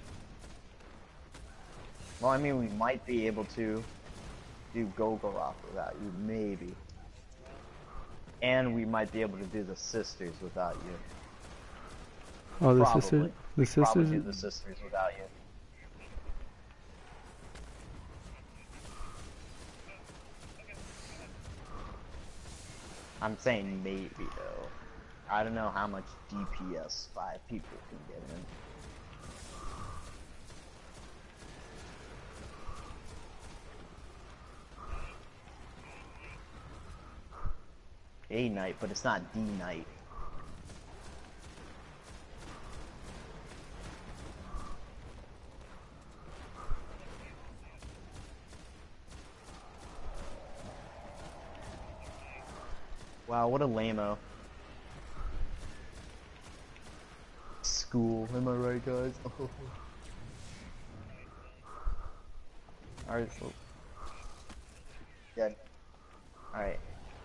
Well, I mean, we might be able to do Golgoroth without you, maybe. And we might be able to do the sisters without you. Oh, the Probably. sisters. The We could probably sisters. do the sisters without you. I'm saying maybe though. I don't know how much D P S five people can get in. A Knight, but it's not D Knight. Wow, what a lame-o. School, am I right, guys? Oh. Alright, so... Good. Alright.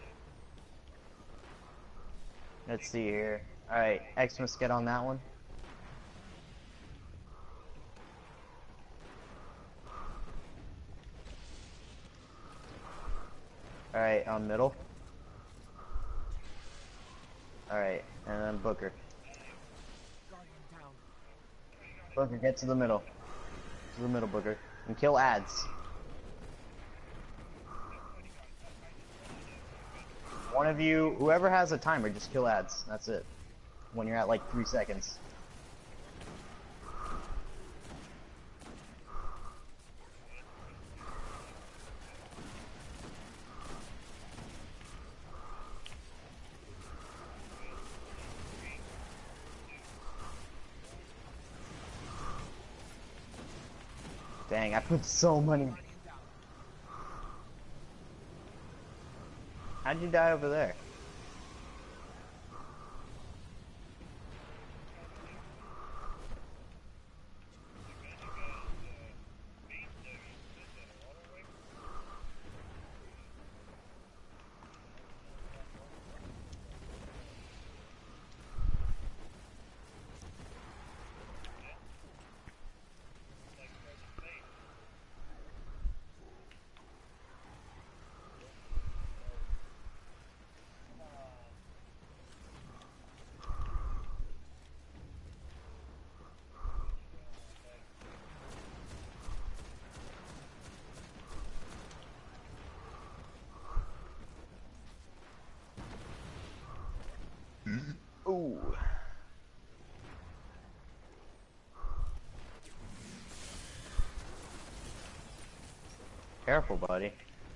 Let's see here. Alright, X-MAS, get on that one. Alright, on middle. Alright, and then Booker. Guardian down. Booker, get to the middle. To the middle, Booker. And kill ads. One of you, whoever has a timer, just kill ads. That's it. When you're at like three seconds. Dang, I put so many. How'd you die over there? Ooh. Careful, buddy.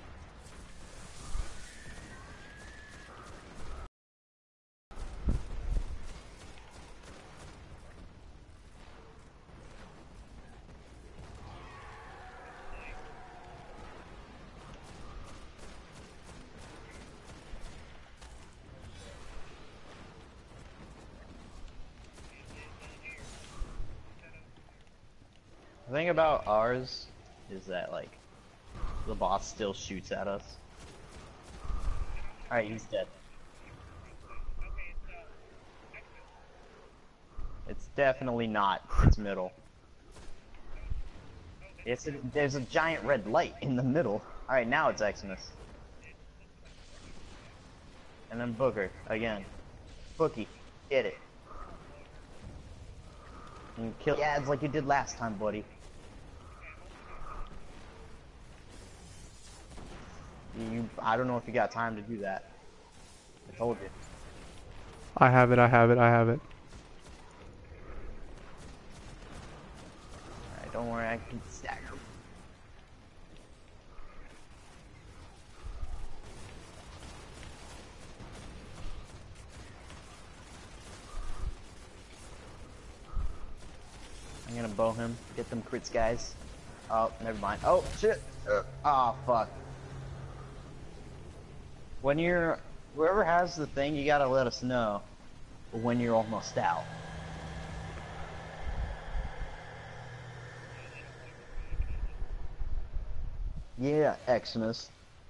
The thing about ours is that, like, the boss still shoots at us. Alright, he's dead. It's definitely not. It's middle. It's a, there's a giant red light in the middle. Alright, now it's X-MAS. And then Booker again. Bookie, get it. And kill ads like you did last time, buddy. You, I don't know if you got time to do that. I told you. I have it, I have it, I have it. Alright, don't worry, I can stagger. I'm gonna bow him, get them crits, guys. Oh, never mind. Oh, shit! Oh, fuck. When you're... Whoever has the thing, you gotta let us know when you're almost out. Yeah, X-MAS.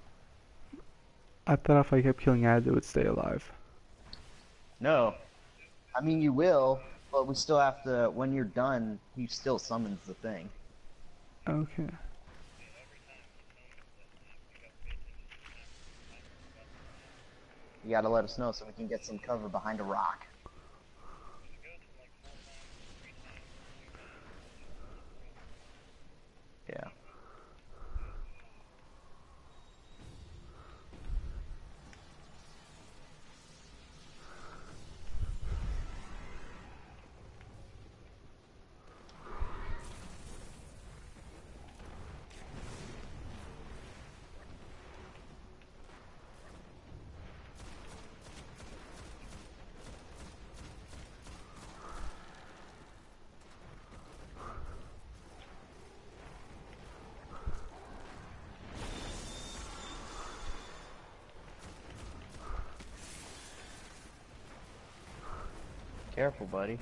I thought if I kept killing ads, it would stay alive. No. I mean, you will, but we still have to... When you're done, he still summons the thing. Okay. You gotta let us know so we can get some cover behind a rock. Yeah. Careful, buddy.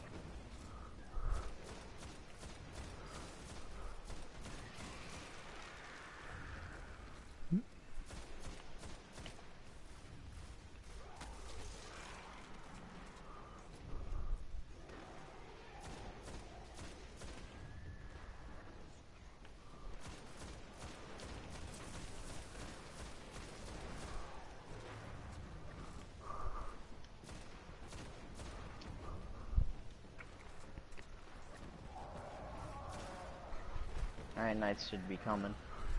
Alright, knights should be coming.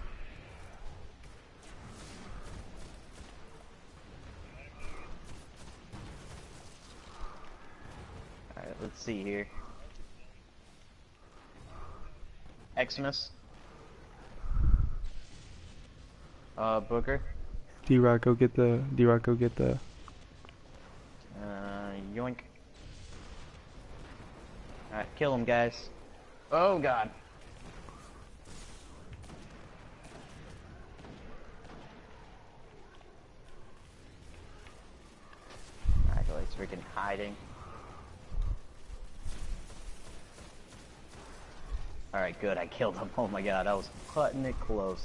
Alright, let's see here. X-MAS. Uh, Booker. D-Rock, go get the... D-Rock, go get the... Uh, yoink. Alright, kill him, guys. Oh, God. He's freaking hiding. Alright, good, I killed him. Oh my god, I was cutting it close.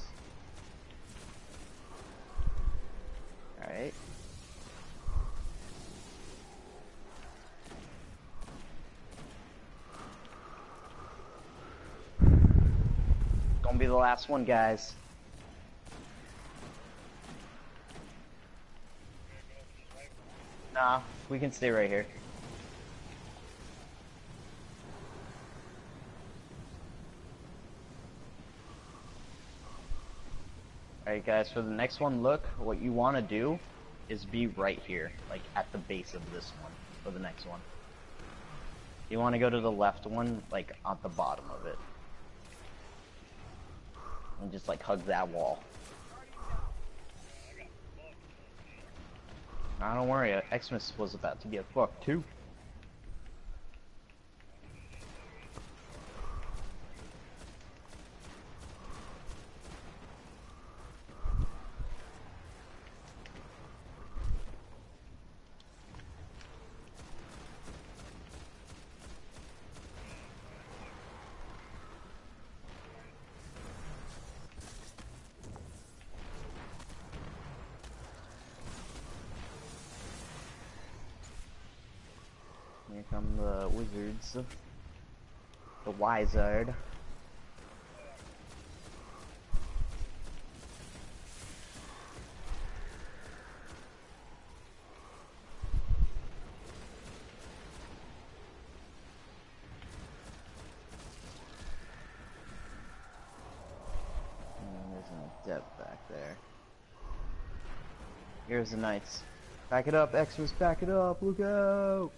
Alright. Gonna be the last one, guys. Nah, we can stay right here. Alright guys, for the next one, look, what you want to do is be right here, like at the base of this one, for the next one. You want to go to the left one, like at the bottom of it. And just like hug that wall. Nah, don't worry, X-MAS was about to get fucked too. Here come the wizards. The wizard. depth back there. Here's the knights. Back it up, X-Mas, back it up, look out!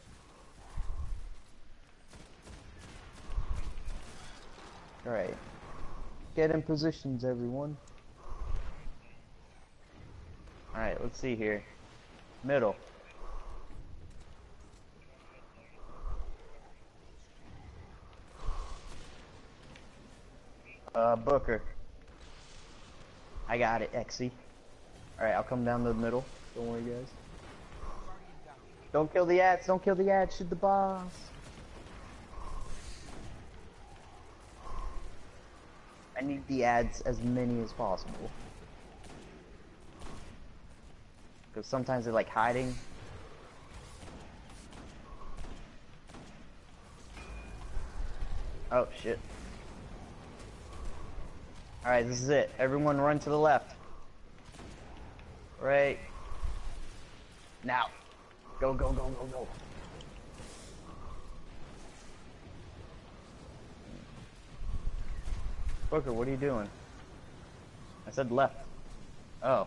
Alright. Get in positions, everyone. Alright, let's see here. Middle. Uh, Booker. I got it, Exy. Alright, I'll come down the middle. Don't worry, guys. Don't kill the ads, don't kill the ads, shoot the boss. I need the ads as many as possible. Because sometimes they're like hiding. Oh shit. Alright, this is it. Everyone run to the left. Right. Now. Go, go, go, go, go. Booker, what are you doing? I said left. Oh.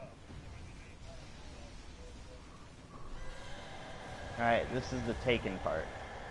Alright, this is the taken part.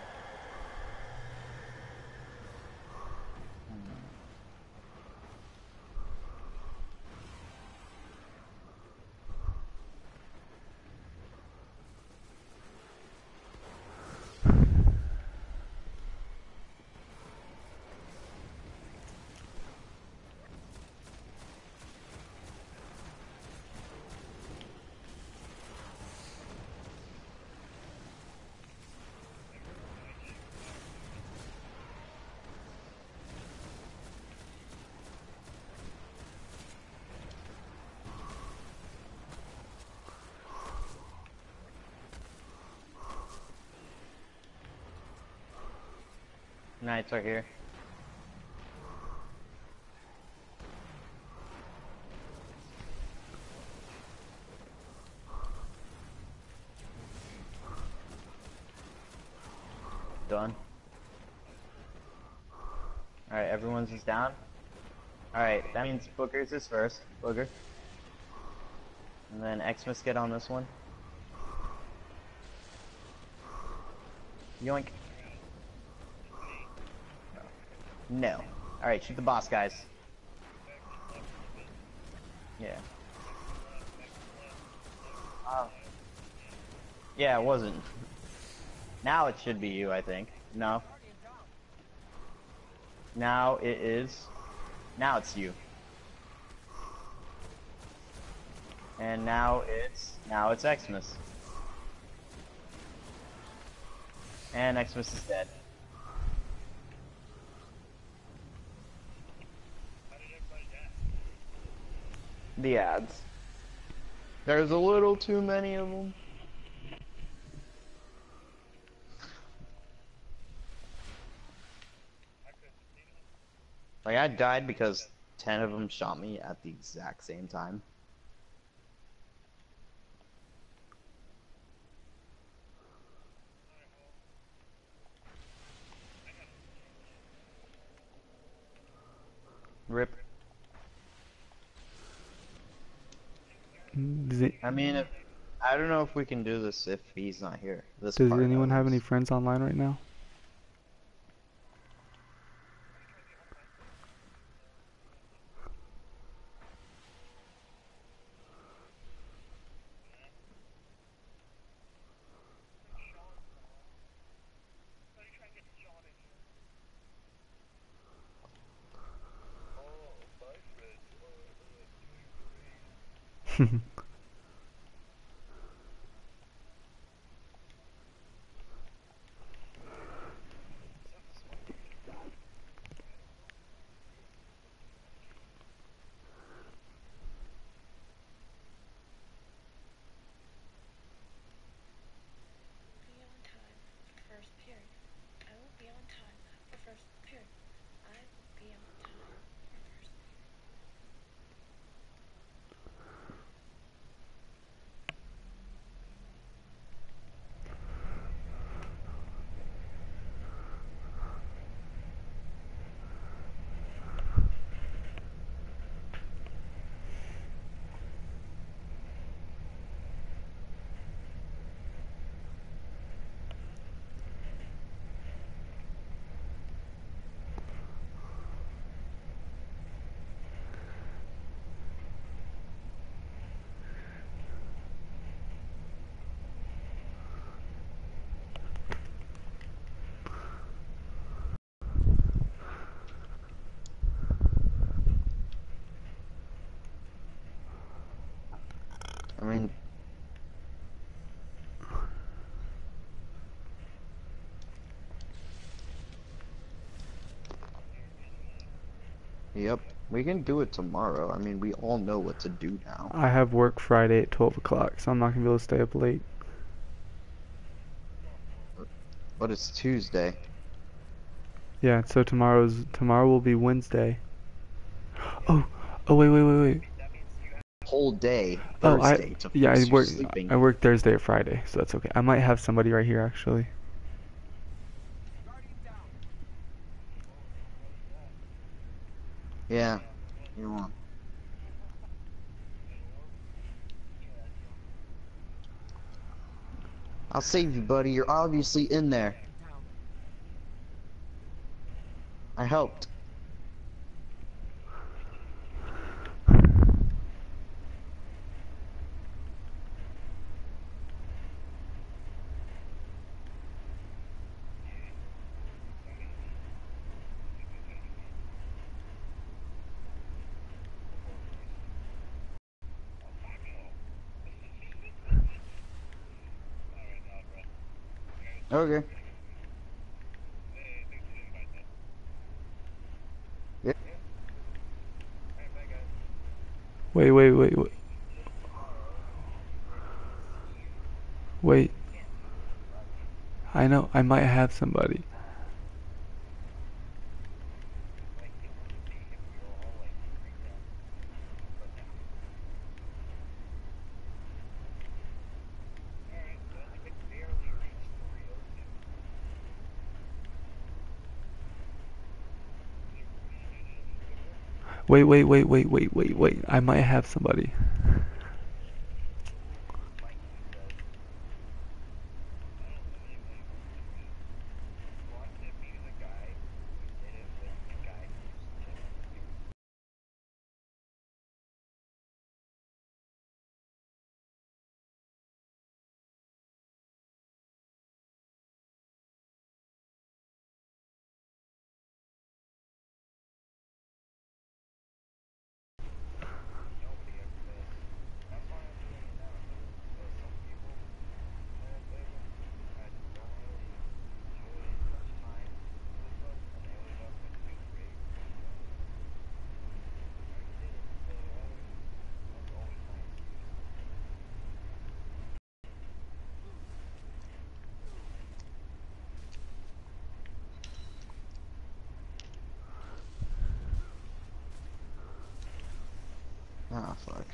Knights are here. Done. Alright, everyone's just down. Alright, that means Booker's is first. Booker. And then X-Mas get on this one. Yoink. No. Alright, shoot the boss, guys. Yeah. Oh. Yeah, it wasn't. Now it should be you, I think. No. Now it is. Now it's you. And now it's. Now it's X-Mas. And X-Mas is dead. The ads. There's a little too many of them. Like, I died because ten of them shot me at the exact same time. Rip. Does, it, I mean, if, I don't know if we can do this if he's not here. This does part anyone of have this. any friends online right now? I mean, yep, we can do it tomorrow. I mean, we all know what to do now. I have work Friday at twelve o'clock, so I'm not gonna be able to stay up late. But it's Tuesday. Yeah, so tomorrow's tomorrow will be Wednesday. Oh, oh wait, wait, wait, wait. Whole day, Oh, I Thursday, to yeah, I force you work sleeping. I work Thursday or Friday, so that's okay. I might have somebody right here actually. Guardian down. Yeah, you want. I'll save you, buddy. You're obviously in there. Down. I helped. Okay. Yep. Wait, wait, wait, wait. Wait. I know, I might have somebody. Wait, wait, wait, wait, wait, wait, wait. I might have somebody. Ah, fuck.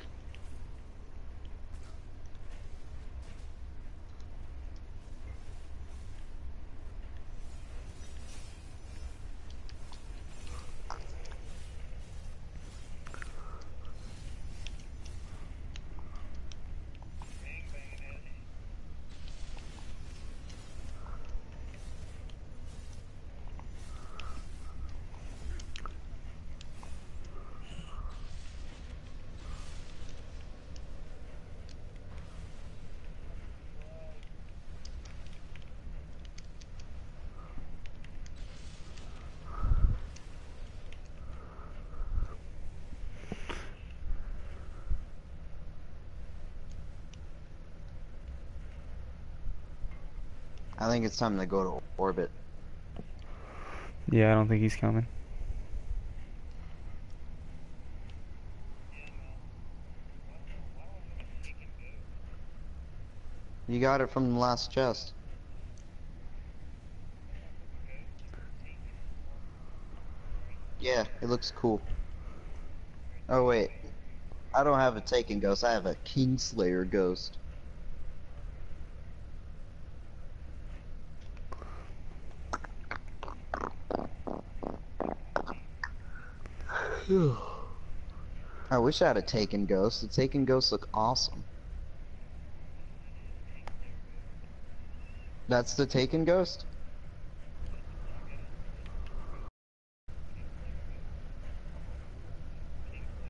I think it's time to go to orbit. Yeah, I don't think he's coming. You got it from the last chest. Yeah, it looks cool. Oh wait, I don't have a Taken Ghost, I have a Kingslayer Ghost. I wish I had a Taken Ghost. The Taken Ghosts look awesome. That's the Taken Ghost?